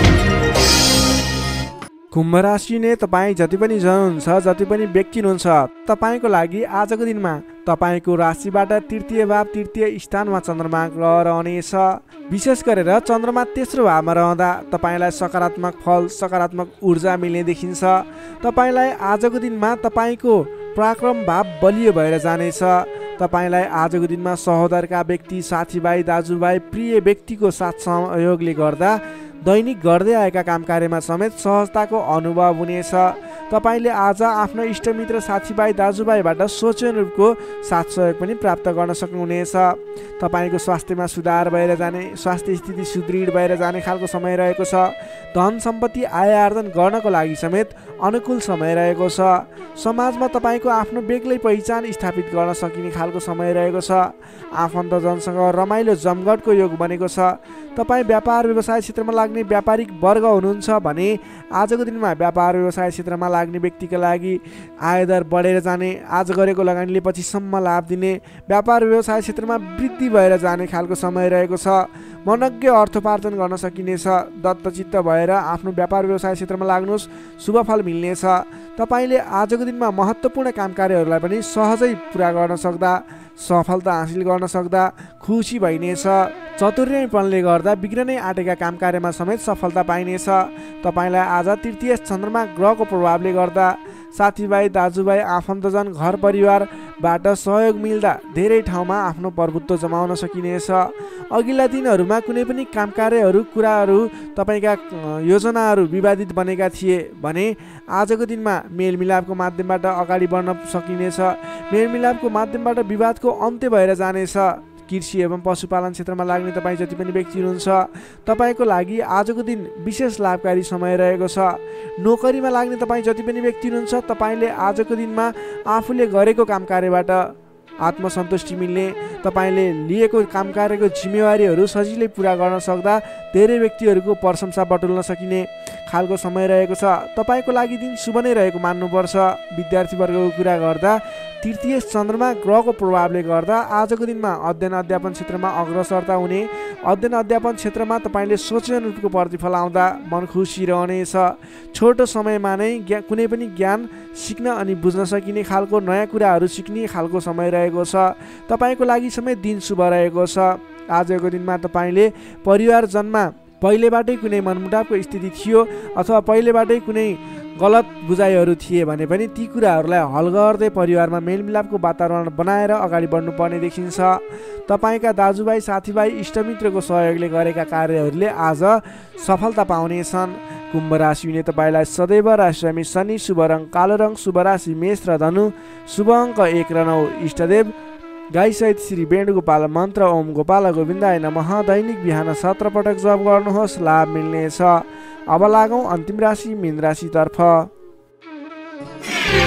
कुम्भ राशि नै तपाईँ जति पनि जन हुन्छ, जति पनि व्यक्ति हुनुहुन्छ, तपाईँको लागि आजको दिनमा तपाईँको राशिबाट तृतीय भाव तृतीय स्थानमा चन्द्रमा ग्रह रहनेछ। विशेष गरेर चन्द्रमा तेस्रो भावमा रहँदा तपाईँलाई सकारात्मक फल सकारात्मक ऊर्जा मिल्ने देखिन्छ। तपाईँलाई आजको दिनमा तपाईँको पराक्रम भाव बलियो भएर जानेछ। तपाईँलाई आजको दिनमा सहोदरका व्यक्ति, साथीभाइ, दाजुभाइ, प्रिय व्यक्तिको साथ सहयोगले गर्दा दैनिक गर्दै आएका काम कार्यमा समेत सहजताको अनुभव हुनेछ। तपाईँले आज आफ्ना इष्टमित्र, साथीभाइ, दाजुभाइबाट सोचे अनुरूपको साथ सहयोग पनि प्राप्त गर्न सक्नुहुनेछ। तपाईँको स्वास्थ्यमा सुधार भएर जाने, स्वास्थ्य स्थिति सुदृढ भएर जाने खालको समय रहेको छ। धन सम्पत्ति आय आर्जन गर्नको लागि समेत अनुकूल समय रहेको छ। समाजमा तपाईँको आफ्नो बेग्लै पहिचान स्थापित गर्न सकिने खालको समय रहेको छ। आफन्तजनसँग रमाइलो जमघटको योग बनेको छ। तपाईँ व्यापार व्यवसाय क्षेत्रमा लाग्ने व्यापारिक वर्ग हुनुहुन्छ भने आजको दिनमा व्यापार व्यवसाय क्षेत्रमा लाग्ने व्यक्तिका लागि आयदर बढेर जाने, आज गरेको लगानीले पछिसम्म लाभ दिने, व्यापार व्यवसाय क्षेत्रमा वृद्धि भएर जाने खालको समय रहेको छ। मनज्ञ अर्थोपार्जन गर्न सकिनेछ। दत्तचित्त भएर आफ्नो व्यापार व्यवसाय क्षेत्रमा लाग्नुहोस्, शुभ फल मिल्नेछ। तपाईँले आजको दिनमा महत्त्वपूर्ण काम कार्यहरूलाई पनि सहजै पुरा गर्न सक्दा, सफलता हासिल गर्न सक्दा खुसी भइनेछ। चतुर्यपनले गर्दा बिग्रनै आँटेका काम कार्यमा समेत सफलता पाइनेछ। तपाईँलाई आज तृतीय चन्द्रमा ग्रहको प्रभावले गर्दा साथीभाइ, दाजुभाइ, आफन्तजन, घर परिवारबाट सहयोग मिल्दा धेरै ठाउँमा आफ्नो प्रभुत्व जमाउन सकिनेछ। अघिल्ला दिनहरूमा कुनै पनि काम कार्यहरू, कुराहरू, तपाईँका योजनाहरू विवादित बनेका थिए भने आजको दिनमा मेलमिलापको माध्यमबाट अगाडि बढ्न सकिनेछ। मेलमिलापको माध्यमबाट विवादको अन्त्य भएर जानेछ। कृषि एवं पशुपालन क्षेत्रमा लाग्ने तपाईँ जति पनि व्यक्ति हुनुहुन्छ, तपाईँको लागि आजको दिन विशेष लाभकारी समय रहेको छ। नोकरीमा लाग्ने तपाईँ जति पनि व्यक्ति हुनुहुन्छ, तपाईँले आजको दिनमा आफूले गरेको काम कार्यबाट आत्मसन्तुष्टि मिल्ने, तपाईँले लिएको काम कार्यको जिम्मेवारीहरू सजिलै पुरा गर्न सक्दा धेरै व्यक्तिहरूको प्रशंसा बटुल्न सकिने खालको समय रहेको छ। तपाईँको लागि दिन शुभ नै रहेको मान्नुपर्छ। विद्यार्थीवर्गको कुरा गर्दा तृतीय चन्द्रमा ग्रहको प्रभावले गर्दा आजको दिनमा अध्ययन अध्यापन क्षेत्रमा अग्रसरता हुने, अध्ययन अध्यापन क्षेत्रमा तपाईँले सोचे अनुरूपको प्रतिफल आउँदा मन खुसी रहनेछ। छोटो समयमा नै कुनै पनि ज्ञान सिक्न अनि बुझ्न सकिने खालको नयाँ कुराहरू सिक्ने खालको समय रहेको छ। तपाईँको लागि समेत दिन शुभ रहेको छ। आजको दिनमा तपाईँले परिवारजनमा पहिलेबाटै कुनै मनमुटावको स्थिति थियो अथवा पहिलेबाटै कुनै गलत बुझाइहरू थिए भने पनि ती कुराहरूलाई हल गर्दै परिवारमा मेलमिलापको वातावरण बनाएर अगाडि बढ्नुपर्ने देखिन्छ। तपाईँका दाजुभाइ, साथीभाइ, इष्टमित्रको सहयोगले गरेका कार्यहरूले आज सफलता पाउनेछन्। कुम्भ राशिले तपाईँलाई सदैव राशिस्वामी शनि, शुभ रङ कालो रङ, शुभ राशि मेष र धनु, शुभ अङ्क 1 र 9, इष्टदेव गाईसहित श्री वेणुगोपाल मन्त्र ओम गोपाल गोविन्दाय नमः दैनिक बिहान 17 पटक जप गर्नुहोस्, लाभ मिल्नेछ। अब लागौँ अन्तिम राशि मीन राशितर्फ।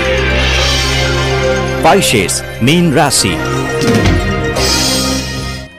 पाइसेस मीन राशि।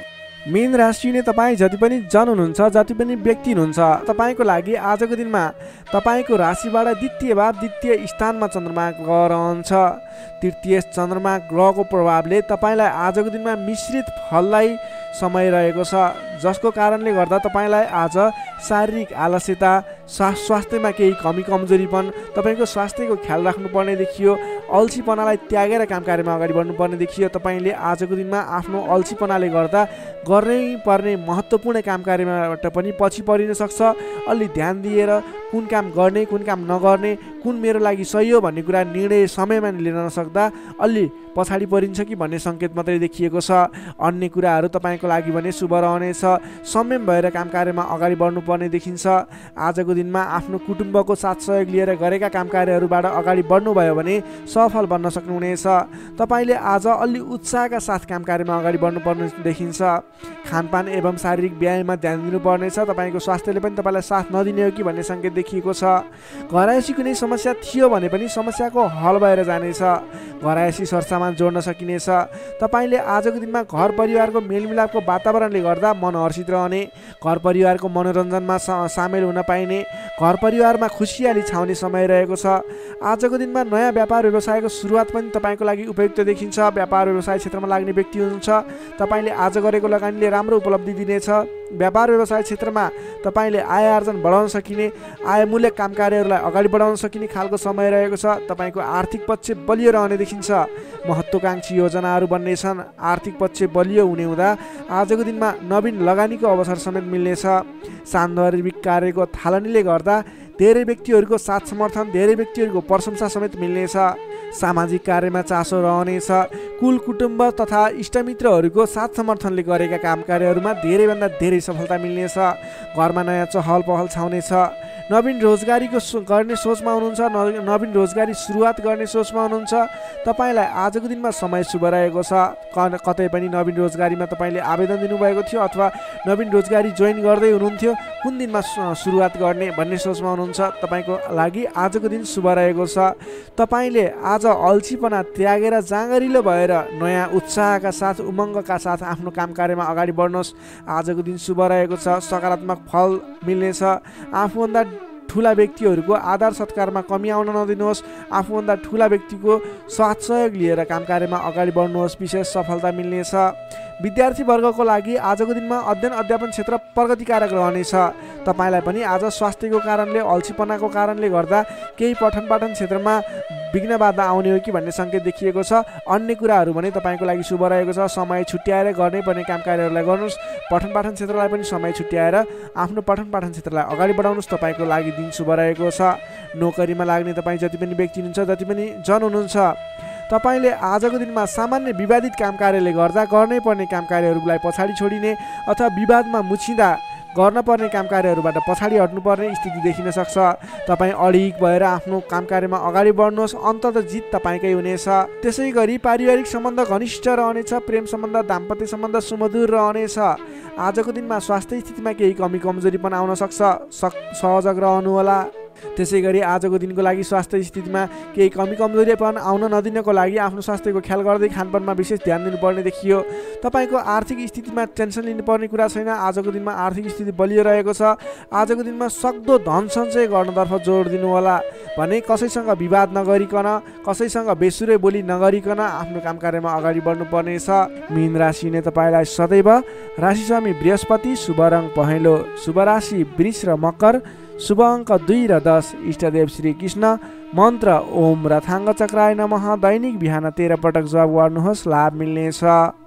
मीन राशिले तपाईँ जति पनि जन हुनुहुन्छ, जति पनि व्यक्ति हुनुहुन्छ, तपाईँको लागि आजको दिनमा तपाईँको राशिबाट द्वितीय भाव द्वितीय स्थानमा चन्द्रमा ग्रह रहन्छ। तृतीय चन्द्रमा ग्रहको प्रभावले तपाईँलाई आजको दिनमा मिश्रित फललाई समय रहेको छ, जसको कारणले गर्दा तपाईँलाई आज शारीरिक आलस्यता, स्वास्थ्यमा केही कमी कमजोरीपन, तपाईँको स्वास्थ्यको ख्याल राख्नुपर्ने देखियो। अल्छीपनालाई त्यागेर काम कार्यमा अगाडि बढ्नुपर्ने देखियो। तपाईँले आजको दिनमा आफ्नो अल्छीपनाले गर्दा गर्नै पर्ने महत्त्वपूर्ण काम कार्यबाट पनि पछि परिन सक्छ। अलि ध्यान दिएर कुन काम गर्ने, कुन काम नगर्ने, कुन मेरो लागि सही हो भन्ने कुरा निर्णय समयमा लिन नसक्दा अलि पछाडि परिन्छ कि भन्ने सङ्केत मात्रै देखिएको छ। अन्य कुराहरू तपाईँको लागि भने शुभ रहनेछ। संयम भएर काम कार्यमा अगाडि बढ्नुपर्ने देखिन्छ। आजको दिनमा आफ्नो कुटुम्बको साथ सहयोग लिएर गरेका काम कार्यहरूबाट अगाडि बढ्नुभयो भने सफल बन्न सक्नुहुनेछ। तपाईँले आज अलि उत्साहका साथ काम कार्यमा अगाडि बढ्नुपर्ने देखिन्छ। खानपान एवं शारीरिक व्यायाममा ध्यान दिनुपर्नेछ। तपाईँको स्वास्थ्यले पनि तपाईँलाई साथ नदिने हो कि भन्ने सङ्केत देखिएको छ। घरायसी कुनै समस्या थियो भने पनि समस्याको हल भएर जानेछ। घरायसी सरसामान जोड्न सकिनेछ। तपाईँले आजको दिनमा घर परिवारको मेलमिलापको वातावरणले गर्दा मन हर्षित रहने, घर परिवारको मनोरञ्जनमा सामेल हुन पाइने, घर परिवारमा खुसियाली छाउने समय रहेको छ। आजको दिनमा नयाँ व्यापार व्यवसायको सुरुवात पनि तपाईँको लागि उपयुक्त देखिन्छ। व्यापार व्यवसाय क्षेत्रमा लाग्ने व्यक्ति हुनुहुन्छ, तपाईँले आज गरेको लगानीले राम्रो उपलब्धि दिनेछ। व्यापार व्यवसाय क्षेत्रमा तपाईँले आय आर्जन बढाउन सकिने, आयमूलक काम कार्यहरूलाई अगाडि बढाउन सकिने खालको समय रहेको छ। तपाईँको आर्थिक पक्ष बलियो रहने देखिन्छ। महत्त्वकाङ्क्षी योजनाहरू बन्नेछन्। आर्थिक पक्ष बलियो हुने हुँदा आजको दिनमा नवीन लगानीको अवसर समेत मिल्नेछ। सान्दर्भिक कार्यको थालनीले गर्दा धेरै व्यक्तिहरूको साथ समर्थन, धेरै व्यक्तिहरूको प्रशंसा समेत मिल्नेछ। सामाजिक कार्यमा चासो रहनेछ। कुल कुटुम्ब तथा इष्टमित्रहरूको साथ समर्थनले गरेका काम कार्यहरूमा धेरैभन्दा धेरै सफलता मिल्नेछ। घरमा नयाँ चहल पहल छाउनेछ। नवीन रोजगारीको गर्ने सोचमा हुनुहुन्छ, नवीन रोजगारी सुरुवात गर्ने सोचमा हुनुहुन्छ। तपाईँलाई आजको दिनमा समय शुभ रहेको छ। कतै पनि नवीन रोजगारीमा तपाईँले आवेदन दिनुभएको थियो अथवा नवीन रोजगारी जोइन गर्दै हुनुहुन्थ्यो, कुन दिनमा सुरुवात गर्ने भन्ने सोचमा हुनुहुन्छ। तपाईँको लागि आजको दिन शुभ रहेको छ। तपाईँले आज अल्छीपना त्यागेर जाँगरिलो भएर नयाँ उत्साहका साथ, उमङ्गका साथ आफ्नो काम कार्यमा अगाडि बढ्नुहोस्। आजको दिन शुभ रहेको छ। सकारात्मक फल मिल्नेछ। आफूभन्दा ठुला व्यक्तिहरूको आदर सत्कारमा कमी आउन नदिनुहोस्। आफूभन्दा ठुला व्यक्तिको साथ सहयोग लिएर काम कार्यमा अगाडि बढ्नुहोस्। विशेष सफलता मिल्नेछ। विद्यार्थी वर्गको लागि आजको दिनमा अध्ययन अध्यापन क्षेत्र प्रगतिकारक रहनेछ। तपाईँलाई पनि आज स्वास्थ्यको कारणले, अल्छीपनाको कारणले गर्दा केही पठन पाठन क्षेत्रमा विघ्न बाधा आउने हो कि भन्ने सङ्केत देखिएको छ। अन्य कुराहरू भने तपाईँको लागि शुभ रहेको छ। समय छुट्याएर गर्नै पर्ने काम कार्यहरूलाई गर्नुहोस्। पठन पाठन क्षेत्रलाई पनि समय छुट्याएर आफ्नो पठन पाठन क्षेत्रलाई अगाडि बढाउनुहोस्। तपाईँको लागि दिन शुभ रहेको छ। नोकरीमा लाग्ने तपाईँ जति पनि व्यक्ति हुनुहुन्छ, जति पनि जन हुनुहुन्छ, तपाईँले आजको दिनमा सामान्य विवादित काम कार्यले गर्दा गर्नै पर्ने काम कार्यहरूलाई पछाडि छोडिने अथवा विवादमा मुछिँदा गर्न पर्ने काम कार्यहरूबाट पछाडि हट्नुपर्ने स्थिति देखिन सक्छ। तपाईँ अडिग भएर आफ्नो काम कार्यमा अगाडि बढ्नुहोस्। अन्ततः जित तपाईँकै हुनेछ। त्यसै गरी पारिवारिक सम्बन्ध घनिष्ठ रहनेछ। प्रेम सम्बन्ध, दाम्पत्य सम्बन्ध सुमधुर रहनेछ। आजको दिनमा स्वास्थ्य स्थितिमा केही कमी कमजोरी पनि आउन सक्छ, सहयोग रहनुहोला। त्यसै गरी आजको दिनको लागि स्वास्थ्य स्थितिमा केही कमी कमजोरीपन आउन नदिनको लागि आफ्नो स्वास्थ्यको ख्याल गर्दै खानपानमा विशेष ध्यान दिनुपर्ने देखियो। तपाईँको आर्थिक स्थितिमा टेन्सन लिनुपर्ने कुरा छैन। आजको दिनमा आर्थिक स्थिति बलियो रहेको छ। आजको दिनमा सक्दो धन सञ्चय गर्नतर्फ जोड दिनुहोला। भने कसैसँग विवाद नगरिकन, कसैसँग बेसुरै बोली नगरिकन आफ्नो काम कार्यमा अगाडि बढ्नुपर्नेछ। मीन राशिले तपाईँलाई सदैव राशिस्वामी बृहस्पति, शुभ रङ पहेँलो, शुभ राशि वृष र मकर, शुभ अङ्क 2 र 10, इष्टदेव श्री कृष्ण, मन्त्र ओम रथाङ्ग चक्राय नमः। दैनिक बिहान 13 पटक जप गर्नुहोस्, लाभ मिल्नेछ।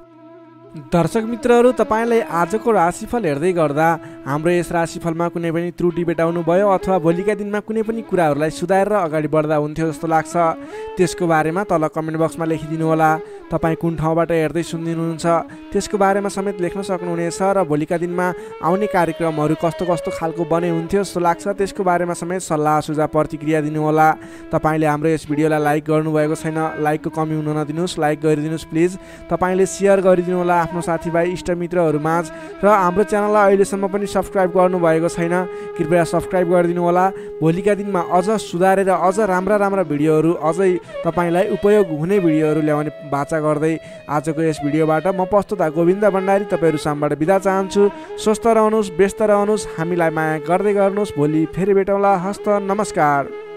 दर्शक मित्रहरू, तपाईँलाई आजको राशिफल हेर्दै गर्दा हाम्रो यस राशिफलमा कुनै पनि त्रुटि भेटाउनु भयो अथवा भोलिका दिनमा कुनै पनि कुराहरूलाई सुधारेर अगाडि बढ्दा हुन्थ्यो जस्तो लाग्छ, त्यसको बारेमा तल कमेन्ट बक्समा लेखिदिनु होला। तपाईँ कुन ठाउँबाट हेर्दै सुनिदिनुहुन्छ त्यसको बारेमा समेत लेख्न सक्नुहुनेछ र भोलिका दिनमा आउने कार्यक्रमहरू कस्तो कस्तो खालको बने हुन्थ्यो जस्तो लाग्छ त्यसको बारेमा समेत सल्लाह सुझाव प्रतिक्रिया दिनुहोला। तपाईँले हाम्रो यस भिडियोलाई लाइक गर्नुभएको छैन, लाइकको कमी हुन नदिनुहोस्, लाइक गरिदिनुहोस् प्लिज। तपाईँले सेयर गरिदिनु होला आफ्नो साथीभाइ इष्टमित्रहरूमाझ र हाम्रो च्यानललाई अहिलेसम्म पनि सब्सक्राइब गर्नुभएको छैन, कृपया सब्सक्राइब गरिदिनु होला। भोलिका दिनमा अझ सुधारेर अझ राम्रा भिडियोहरू, अझै तपाईँलाई उपयोग हुने भिडियोहरू ल्याउने बाचा गर्दै आजको यस भिडियोबाट म प्रस्तुता गोविन्द भण्डारी तपाईँहरू सामबाट बिदा चाहन्छु। स्वस्थ रहनुहोस्, व्यस्त रहनुहोस्, हामीलाई माया गर्दै गर्नुहोस्। भोलि फेरि भेटौँला। हस्त नमस्कार।